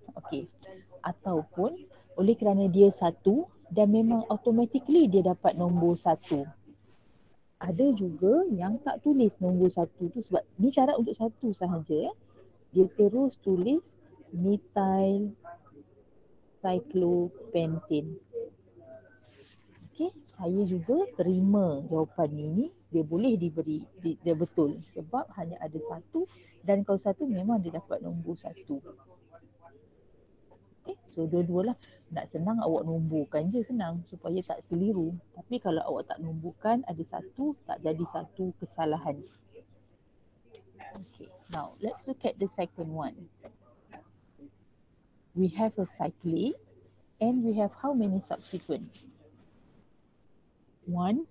oleh kerana dia satu dan memang automatically dia dapat nombor 1. Ada juga yang tak tulis nombor 1 tu sebab ni syarat untuk 1 sahaja. Dia terus tulis methyl cyclopentane. Okay, saya juga terima jawapan ini. Dia boleh diberi, dia betul sebab hanya ada 1 dan kalau 1 memang dia dapat nombor 1. Okay, so dua-dualah. Nak senang awak nomborkan je senang supaya tak keliru. Tapi kalau awak tak nomborkan ada 1, tak jadi 1 kesalahan. Okay, now let's look at the second one. We have a cyclic and we have how many substituents? 1,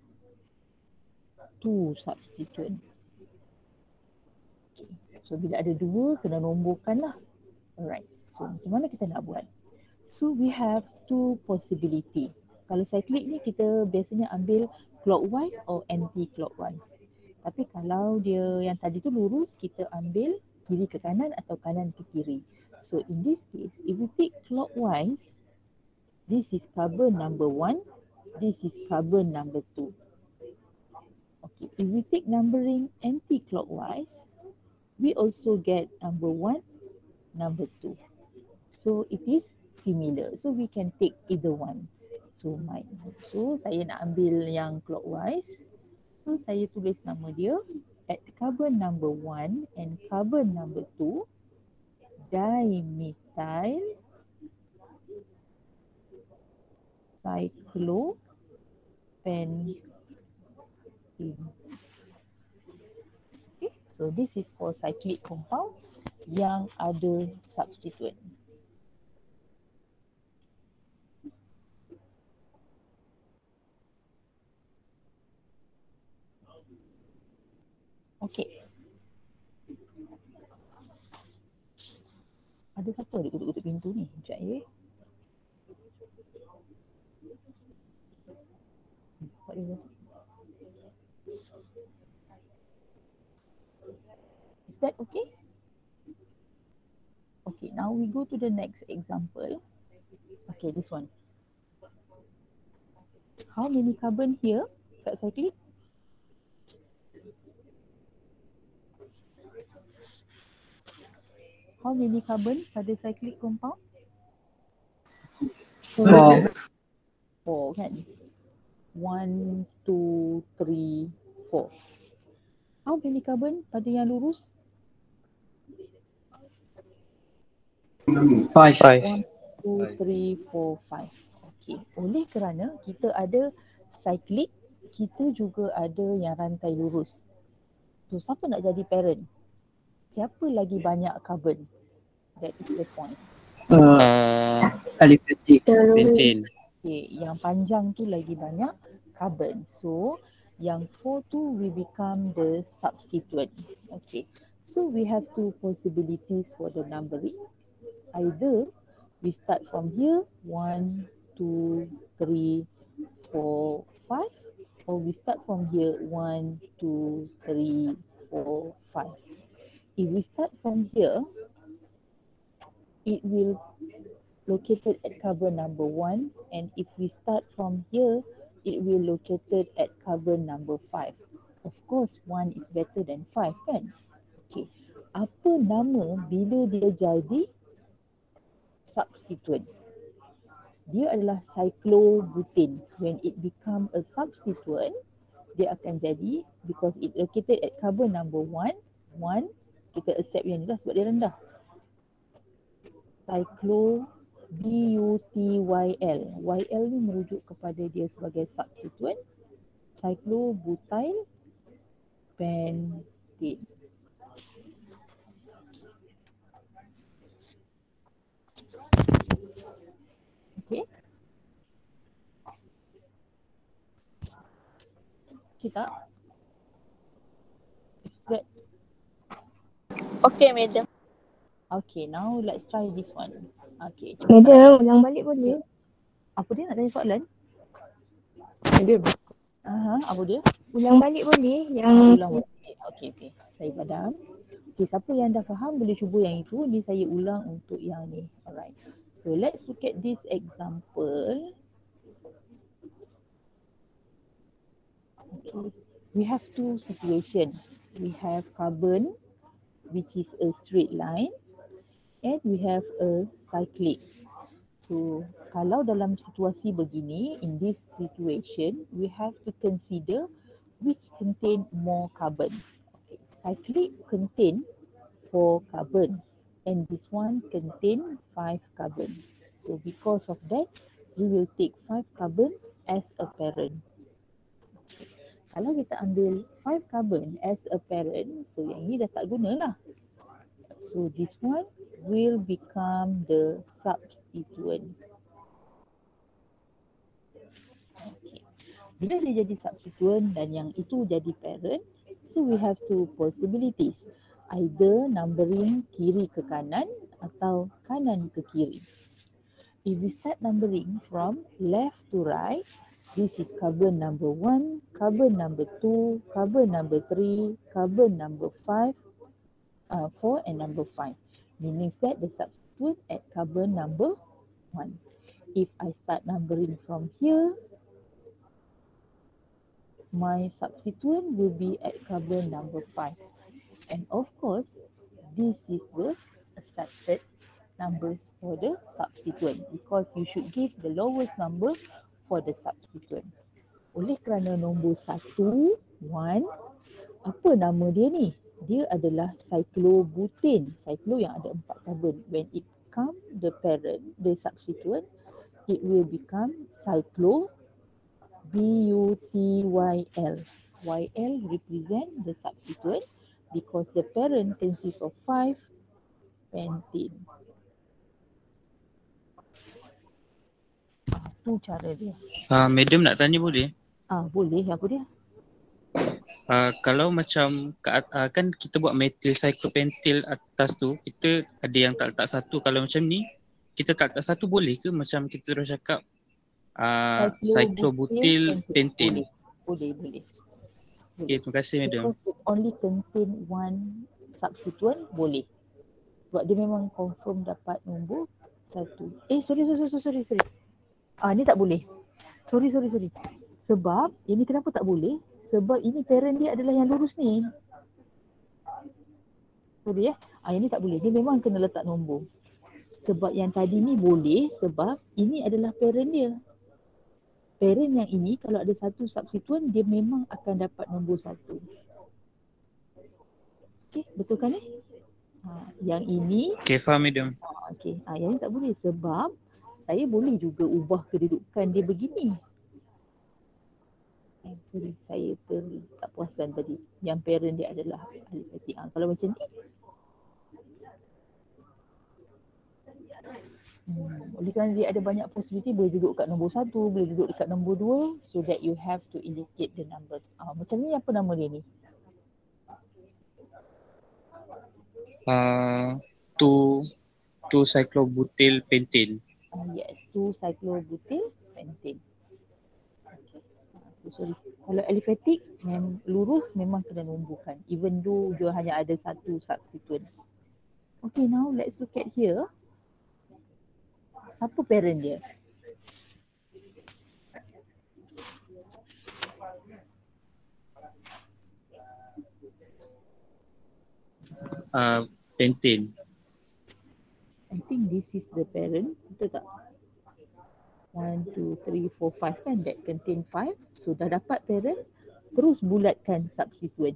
2 substituent. Okay. So bila ada 2 kena nomborkan lah. Alright. So macam mana kita nak buat? So we have 2 possibility. Kalau cyclic ni kita biasanya ambil clockwise or anti-clockwise. Tapi kalau dia yang tadi tu lurus, kita ambil kiri ke kanan atau kanan ke kiri. So in this case, if we take clockwise, this is carbon number 1, this is carbon number 2. Okay, if we take numbering anti-clockwise, we also get number 1, number 2. So it is similar. So we can take either one. So saya nak ambil yang clockwise. So saya tulis nama dia at carbon number 1 and carbon number 2, dimethyl cyclopentane. Okay, so this is for cyclic compound. yang ada substituent. Okey. Ada siapa ada kutuk-kutuk pintu ni? Sekejap ya. What is it? Is that okay? Okay, now we go to the next example. Okay, this one. How many carbon here kat cyclic? How many carbon pada cyclic compound? 4. 4 kan? 1, 2, 3, 4. How many carbon pada yang lurus? 5. 5. 1, 2, 3, 4, 5. Okey, oleh kerana kita ada cyclic, kita juga ada yang rantai lurus. So siapa nak jadi parent? Siapa lagi banyak carbon? That is the point. Aliphatic. Pentane. Okay, yang panjang tu lagi banyak carbon. So yang 4 tu will become the substituent. Okay, so we have two possibilities for the numbering. Either we start from here 1, 2, 3, 4, 5, or we start from here 1, 2, 3, 4, 5. If we start from here, it will located at carbon number 1, and if we start from here, it will located at carbon number 5. Of course, 1 is better than 5 kan? Okay. Apa nama bila dia jadi substituent? Dia adalah cyclobutane. When it become a substituent, dia akan jadi, because it located at carbon number 1, kita accept yang ni lah sebab dia rendah. Cyclo-butyl. YL ni merujuk kepada dia sebagai substituent. Cyclobutyl pentane. Okay. Kita. Is that Okay, madam. okay? Now let's try this one. Okay. Madam, ulang balik boleh? Apa dia nak tanya soalan? Madam, Apa dia? ulang balik boleh? Yang Ulang balik. Okay. Saya padam. Okay, siapa yang dah faham boleh cuba yang itu. Ni saya ulang untuk yang ni. Alright. So let's look at this example. Okay. We have two situations. We have carbon, which is a straight line, and we have a cyclic. So kalau dalam situasi begini, in this situation, we have to consider which contain more carbon. Okay. Cyclic contain 4 carbon and this one contain 5 carbon. So because of that, we will take 5 carbon as a parent. Okay. Kalau kita ambil 5 carbon as a parent, so yang ni dah tak guna lah. So this one will become the substituent. Okay. Bila dia jadi substituent dan yang itu jadi parent, so we have two possibilities. Either numbering kiri ke kanan atau kanan ke kiri. If we start numbering from left to right, this is carbon number 1, carbon number 2, carbon number 3, carbon number 4 and number 5. Meaning that the substituent at carbon number 1. If I start numbering from here, my substituent will be at carbon number 5. And of course, this is the accepted numbers for the substituent because you should give the lowest number for the substituent. Oleh kerana nombor 1, 1, apa nama dia ni? Dia adalah cyclobutane. Cyclo yang ada 4 carbon. When it come the parent, the substituent, it will become cyclo butyl. YL represent the substituent because the parent consists of 5 pentene. Tu cara dia. Madam nak tanya boleh? Boleh, apa dia? Kalau macam kan kita buat metil cyclopentyl atas tu, kita ada yang tak letak satu. Kalau macam ni, kita tak letak satu boleh ke? Macam kita terus cakap cyclobutyl pentane. Boleh. Okay, terima kasih madam. Because it only contain one substituent, boleh. Sebab dia memang confirm dapat nombor satu. Sorry. Ni tak boleh. Sorry. Sebab, ini kenapa tak boleh? Sebab ini parent dia adalah yang lurus ni. Sorry yang ni tak boleh. Dia memang kena letak nombor. Sebab yang tadi ni boleh sebab ini adalah parent dia. Parent yang ini kalau ada satu substituent dia memang akan dapat nombor satu. Okay, betul kan yang ini. Okay, faham madam. Okay, yang ini tak boleh sebab saya boleh juga ubah kedudukan dia begini. Sorry, saya tak puaskan tadi. Yang parent dia adalah alifatik. Kalau macam ni. Oleh kerana dia ada banyak possibility, boleh duduk kat nombor 1, boleh duduk dekat nombor 2, so that you have to indicate the numbers. Macam ni apa nama dia ni? 2-cyclobutyl pentane. Yes, 2-cyclobutyl pentane. Okay. Sorry. Kalau alifatik lurus memang kena nomborkan, even though dia hanya ada satu substituent. Okay, now let's look at here. Siapa parent dia? Pentane. I think this is the parent, betul tak? 1, 2, 3, 4, 5 kan, that contain 5. So dah dapat parent, terus bulatkan substituent.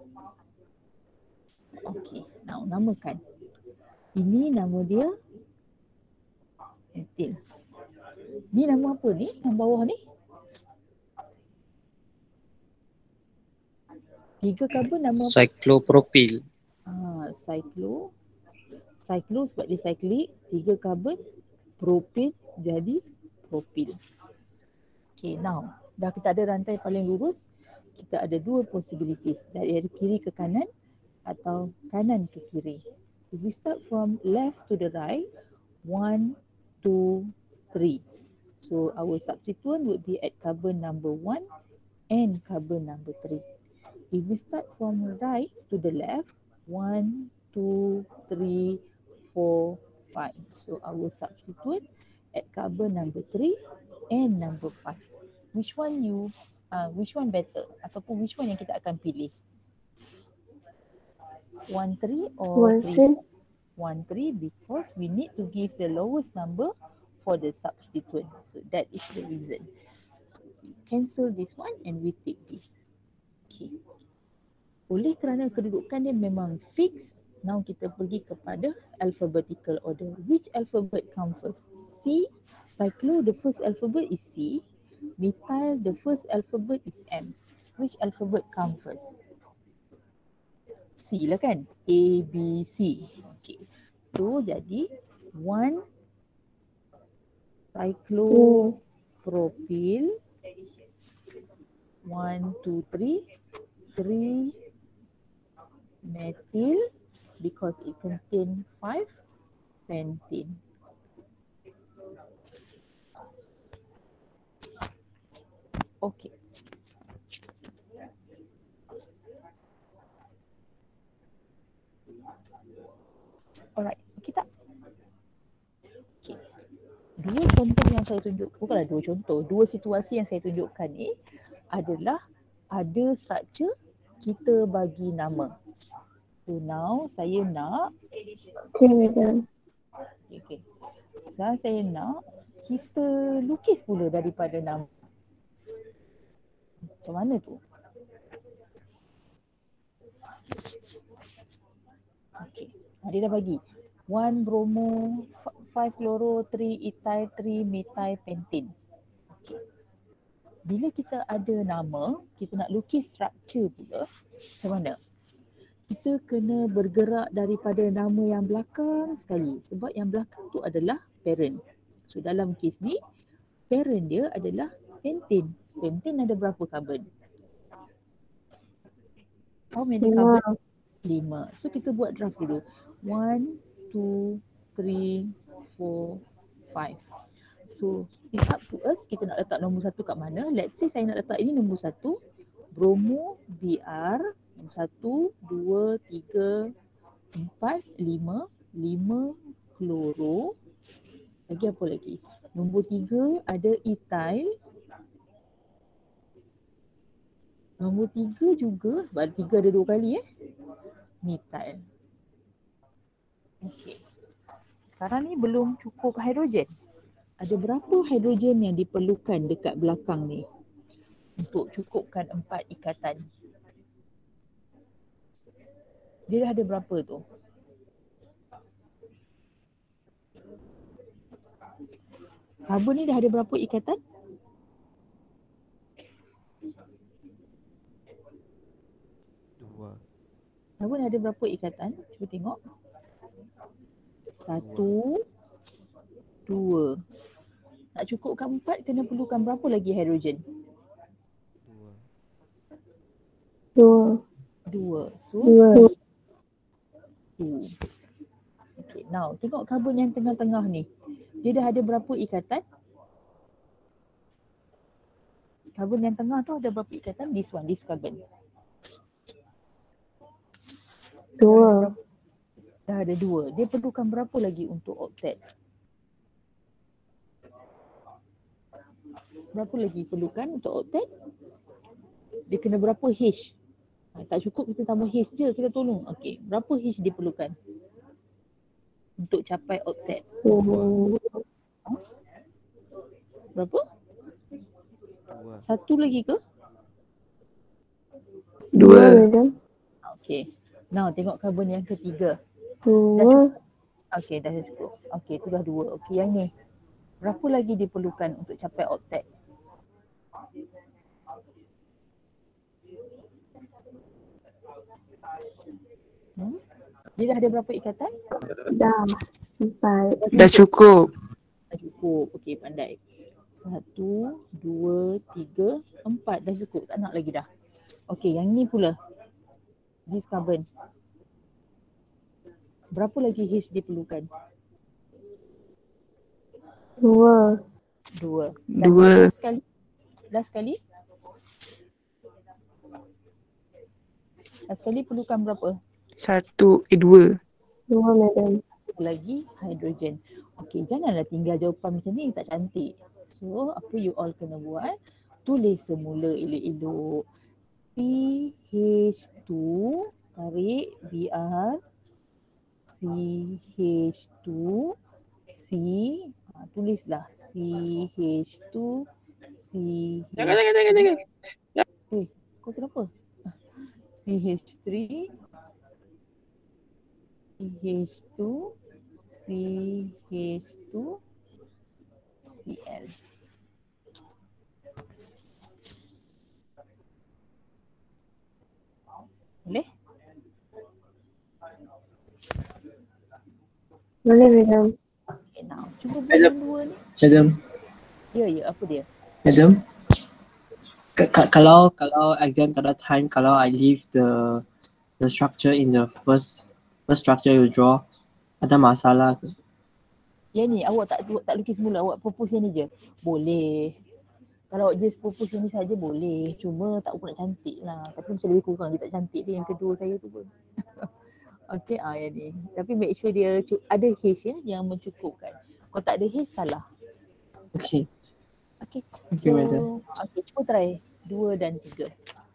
Okay, now namakan. Ini nama dia pentil. Ni nama apa ni? Yang bawah ni? 3 carbon nama apa? Cyclopropyl. Cyclo sebab dia cyclic, 3 carbon, propyl jadi propyl. Okay, now dah kita ada rantai paling lurus, kita ada 2 possibilities, dari kiri ke kanan atau kanan ke kiri. If we start from left to the right, 1, 2, 3. So our substituent would be at carbon number 1 and carbon number 3. If we start from right to the left, 1, 2, 3, 4, 5. So our substituent at carbon number 3 and number 5. Which one better? Ataupun which one yang kita akan pilih? 1, 3 or 3? 1, 3 because we need to give the lowest number for the substituent. So that is the reason. So we cancel this one and we take this. Okay. Oleh kerana kedudukan dia memang fix, now kita pergi kepada alphabetical order. Which alphabet come first? C. Cyclo, the first alphabet is C. Methyl, the first alphabet is M. Which alphabet come first? C lah kan? A, B, C. Okay. So jadi 1 cyclopropyl, 1, 2, 3, 3 methyl because it contains 5 pentane. Okay. Alright, okay tak? Okay. 2 contoh yang saya tunjuk, bukanlah 2 contoh, 2 situasi yang saya tunjukkan ni adalah ada structure, kita bagi nama. So now saya nak Okay. Sekarang saya nak kita lukis pula daripada nama. Macam mana tu? Okay. Dia dah bagi 1 bromo, 5 chloro, 3 ethyl, 3 methyl pentane. Okay. Bila kita ada nama, kita nak lukis structure pula, macam mana? kita kena bergerak daripada nama yang belakang sekali. Sebab yang belakang tu adalah parent. So dalam kes ni, parent dia adalah pentane. Pentane ada berapa carbon? How many carbon? 5. So kita buat draft dulu. 1, 2, 3, 4, 5. So it's up to us, kita nak letak nombor 1 kat mana. Let's say saya nak letak ini nombor 1. Bromo, Br, nombor 1, 2, 3, 4, 5. 5 kloro. Lagi apa lagi? Nombor 3 ada ethyl. Nombor 3 juga, sebab 3 ada 2 kali methyl. Okey. Sekarang ni belum cukup hidrogen. Ada berapa hidrogen yang diperlukan dekat belakang ni untuk cukupkan 4 ikatan? Dia dah ada berapa tu? Karbon ni dah ada berapa ikatan? Karbon ada berapa ikatan? Cuba tengok. 1, 2. Nak cukupkan 4 kena perlukan berapa lagi hidrogen? 2. 2. So, 2. 2. Okay, now tengok karbon yang tengah-tengah ni. Dia dah ada berapa ikatan? Karbon yang tengah tu ada berapa ikatan? This one, this carbon. 2. Dah ada 2. Dia perlukan berapa lagi untuk oktet? Berapa lagi perlukan untuk oktet? Dia kena berapa H? Tak cukup kita tambah H je, kita tolong. Okey, berapa H dia perlukan untuk capai oktet? Berapa? 1 lagi ke? 2. Okey. Now tengok karbon yang ketiga. 2. Okey, dah cukup. Okey, tu dah 2. Okey, yang ni. Berapa lagi diperlukan untuk capai oktet? Dia dah ada berapa ikatan? Dah. 4. Dah cukup. Dah cukup. Okey, pandai. 1, 2, 3, 4. Dah cukup. Tak nak lagi dah. Okey, yang ni pula. This carbon. Berapa lagi H diperlukan? 2. 2. 2. Last sekali. Last sekali perlukan berapa? 2. 2, madam. Lagi hidrogen. Okey, janganlah tinggal jawapan macam ni, tak cantik. So, apa you all kena buat? Tulis semula elok-elok. CH2 tarik Br CH2 C tulislah CH2 CH. Jangan. Kau kenapa? CH3 CH2 CH2 Cl. Boleh? Boleh, madam. Okay, now cuba buat yang dua ni. Madam, Ya, apa dia? madam. Kalau exam tak ada time, kalau I leave the structure in the first structure you draw, ada masalah ke? Yang ni awak tak lukis mula, awak propose yang ni je. Boleh. Kalau awak just propose yang ni saja boleh. Cuma tak nak cantik lah. Tapi macam lebih kurang dia tak cantik dia yang kedua saya tu pun. Okey, yang ni. Tapi make sure dia ada haze yang mencukupkan. Kalau tak ada haze salah. Okay. Okey. Okay, madam. Okey, cuba try 2 dan 3.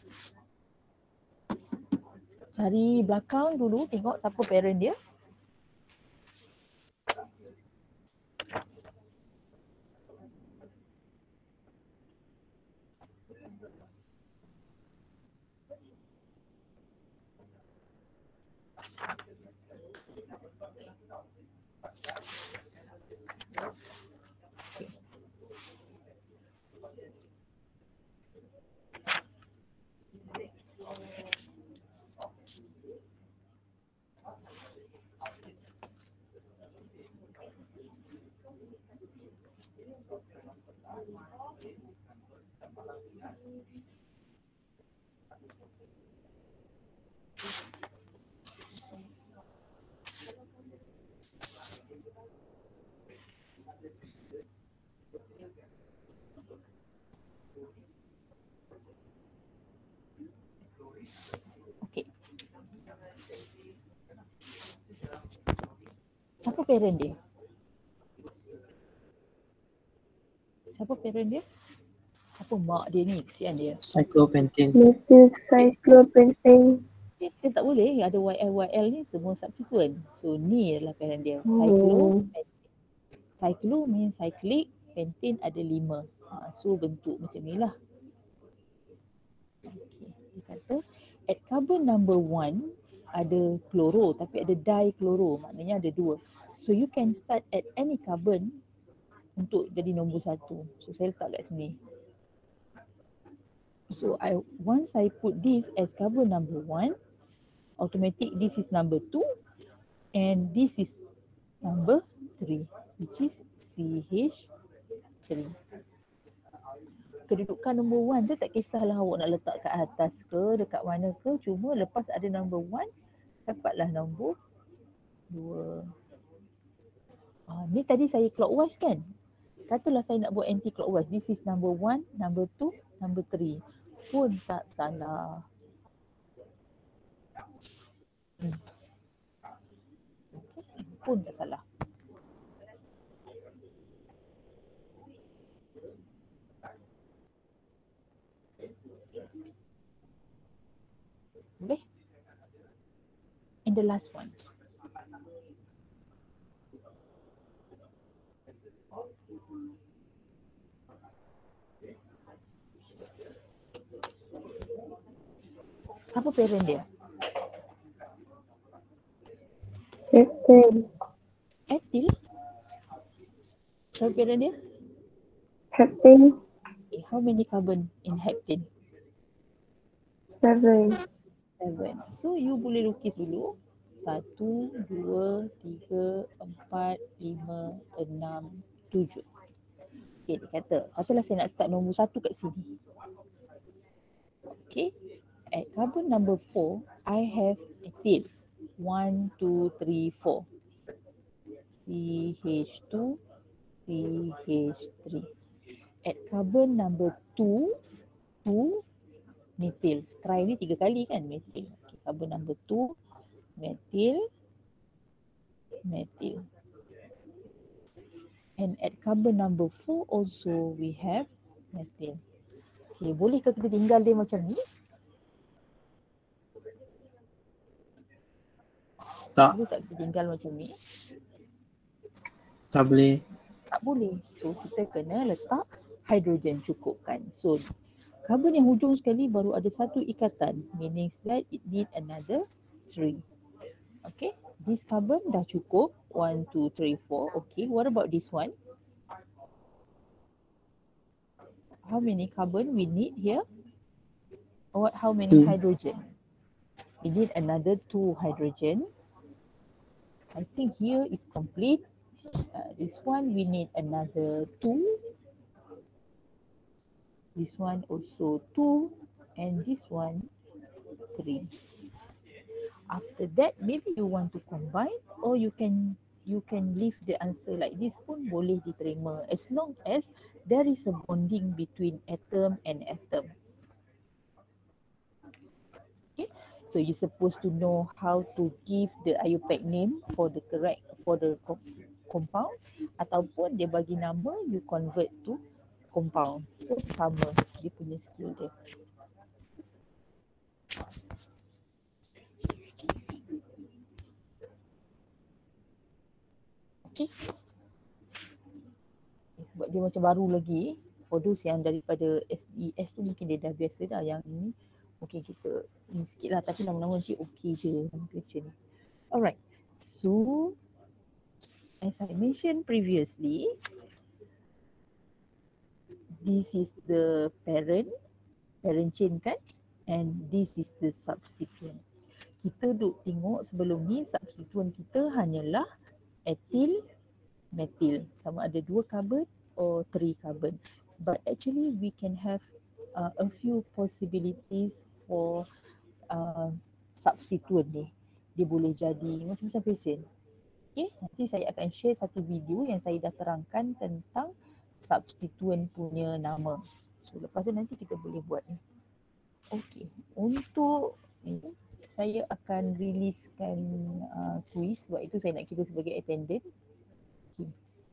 Cari belakang dulu, tengok siapa parent dia. Siapa parent dia? Siapa parent dia? Siapa mak dia ni? Kesian dia. Cyclopentane. Methyl cyclopentane. Dia tak boleh. Ada YL ni semua substituent. So ni adalah parent dia. Oh. Cyclo means cyclic. Pentane ada 5. So bentuk macam ni lah. Okay. Dia kata at carbon number 1 ada kloro tapi ada dikloro. Maknanya ada 2. So you can start at any carbon untuk jadi nombor 1. So saya letak kat sini. So once I put this as carbon number 1, automatic this is number 2 and this is number 3, which is CH3. Kedudukan nombor 1 tu tak kisahlah awak nak letak kat atas ke, dekat mana ke, cuma lepas ada nombor 1, dapatlah nombor 2. Ni tadi saya clockwise kan? Katalah saya nak buat anti-clockwise. This is number 1, number 2, number 3. Pun tak salah. Okay. Pun tak salah. Boleh? And the last one. Siapa parent dia? Heptane. Ethyl. Siapa parent dia? Heptane. Okay, how many carbon in heptane? 7. 7. So you boleh lukis dulu. 1, 2, 3, 4, 5, 6, 7. Okay, dia kata, katalah saya nak start nombor 1 kat sini. Okay, at carbon number 4, I have ethyl. 1, 2, 3, 4. CH2, CH3. At carbon number 2, methyl. Try ni 3 kali kan, methyl. Okay, carbon number 2, methyl. And at carbon number 4 also we have methyl. Okay, boleh ke kita tinggal dia macam ni? Tak, Boleh tak kita tinggal macam ni? tak boleh. Tak boleh. So kita kena letak hidrogen cukupkan. So carbon yang hujung sekali baru ada 1 ikatan. Meaning that it need another 3. Okay. This carbon dah cukup. 1, 2, 3, 4. Okay. What about this one? How many carbon we need here? How many 2. hydrogen? We need another 2 hydrogen. I think here is complete. This one we need another 2. This one also 2. And this one 3. After that, maybe you want to combine or you can leave the answer like this pun boleh diterima as long as there is a bonding between atom and atom. Okay, so you're supposed to know how to give the IUPAC name for the compound ataupun dia bagi nama you convert to compound. So sama dia punya skill dia. Okay. Sebab dia macam baru lagi. For those yang daripada SES tu mungkin dia dah biasa dah. Yang ini mungkin kita ni sikit lah. Tapi nama-nama cik okey je nomenclature ni. Alright. So as I mentioned previously, this is the parent chain kan, and this is the substituent. Kita duk tengok sebelum ni substituent kita hanyalah ethyl, methyl. Sama ada 2 carbon or 3 carbon. But actually we can have a few possibilities for substituent ni. Dia boleh jadi macam-macam pesen. Okay, nanti saya akan share satu video yang saya dah terangkan tentang substituent punya nama. So lepas tu nanti kita boleh buat ni. Okay, untuk ni saya akan riliskan quiz. Sebab itu saya nak kira sebagai attendant. Okay.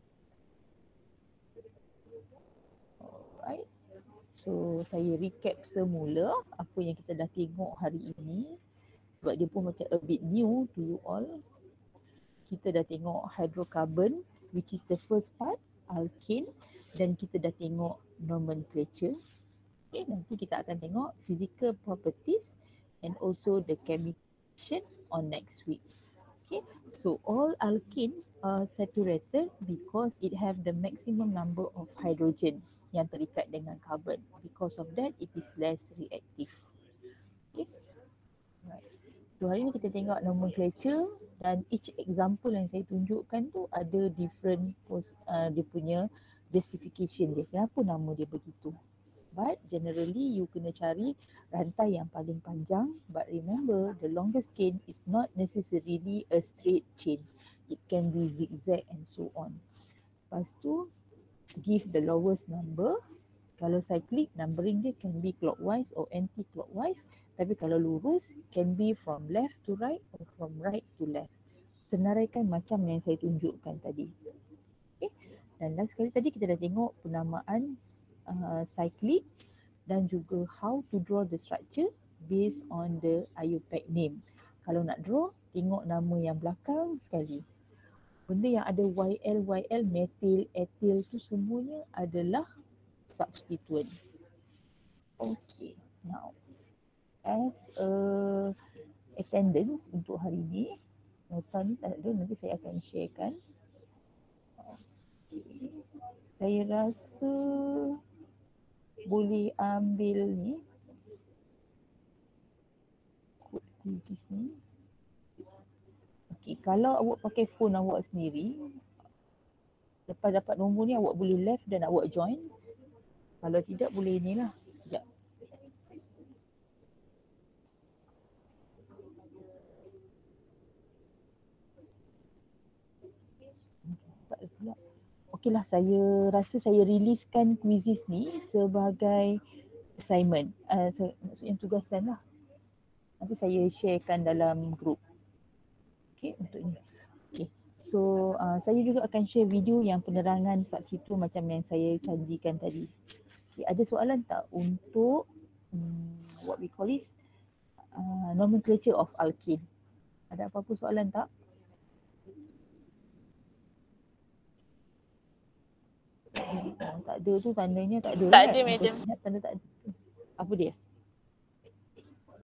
Alright. So saya recap semula apa yang kita dah tengok hari ini. Sebab dia pun macam a bit new to you all. Kita dah tengok hydrocarbon, which is the first part, alkane, dan kita dah tengok nomenclature. Okay, nanti kita akan tengok physical properties and also the chemical on next week. Okay, so all alkane are saturated because it have the maximum number of hydrogen yang terikat dengan carbon. Because of that, it is less reactive. Okay, right. So hari ni kita tengok nomenclature dan each example yang saya tunjukkan tu ada different dia punya justification dia. Kenapa nama dia begitu? But generally you kena cari rantai yang paling panjang. But remember, the longest chain is not necessarily a straight chain. It can be zigzag and so on. Lepas tu, give the lowest number. Kalau cyclic, numbering dia can be clockwise or anti-clockwise. Tapi kalau lurus, can be from left to right or from right to left. Senaraikan macam yang saya tunjukkan tadi. Okay. Dan last sekali tadi kita dah tengok penamaan cyclic dan juga how to draw the structure based on the IUPAC name. Kalau nak draw, tengok nama yang belakang sekali. Benda yang ada YL, methyl, ethyl tu semuanya adalah substituent. Okay, now as a attendance untuk hari ni, nota ni tak ada, nanti saya akan sharekan. Okay. Saya rasa boleh ambil ni kod quizzes ni. Okay, kalau awak pakai phone awak sendiri, lepas dapat nombor ni awak boleh left dan awak join. Kalau tidak boleh inilah. Sekejap. Tak pula. Okeylah, saya rasa saya riliskan quizzes ni sebagai assignment. Maksudnya tugasan lah. Nanti saya sharekan dalam group. Okay, untuk ni. Okay. So, saya juga akan share video yang penerangan substitute macam yang saya janjikan tadi. Okay, ada soalan tak untuk what we call this nomenclature of alkane? Ada apa-apa soalan tak? Tak ada tu tandanya tak ada. Tak ada, madam. Tanda tak ada. Apa dia?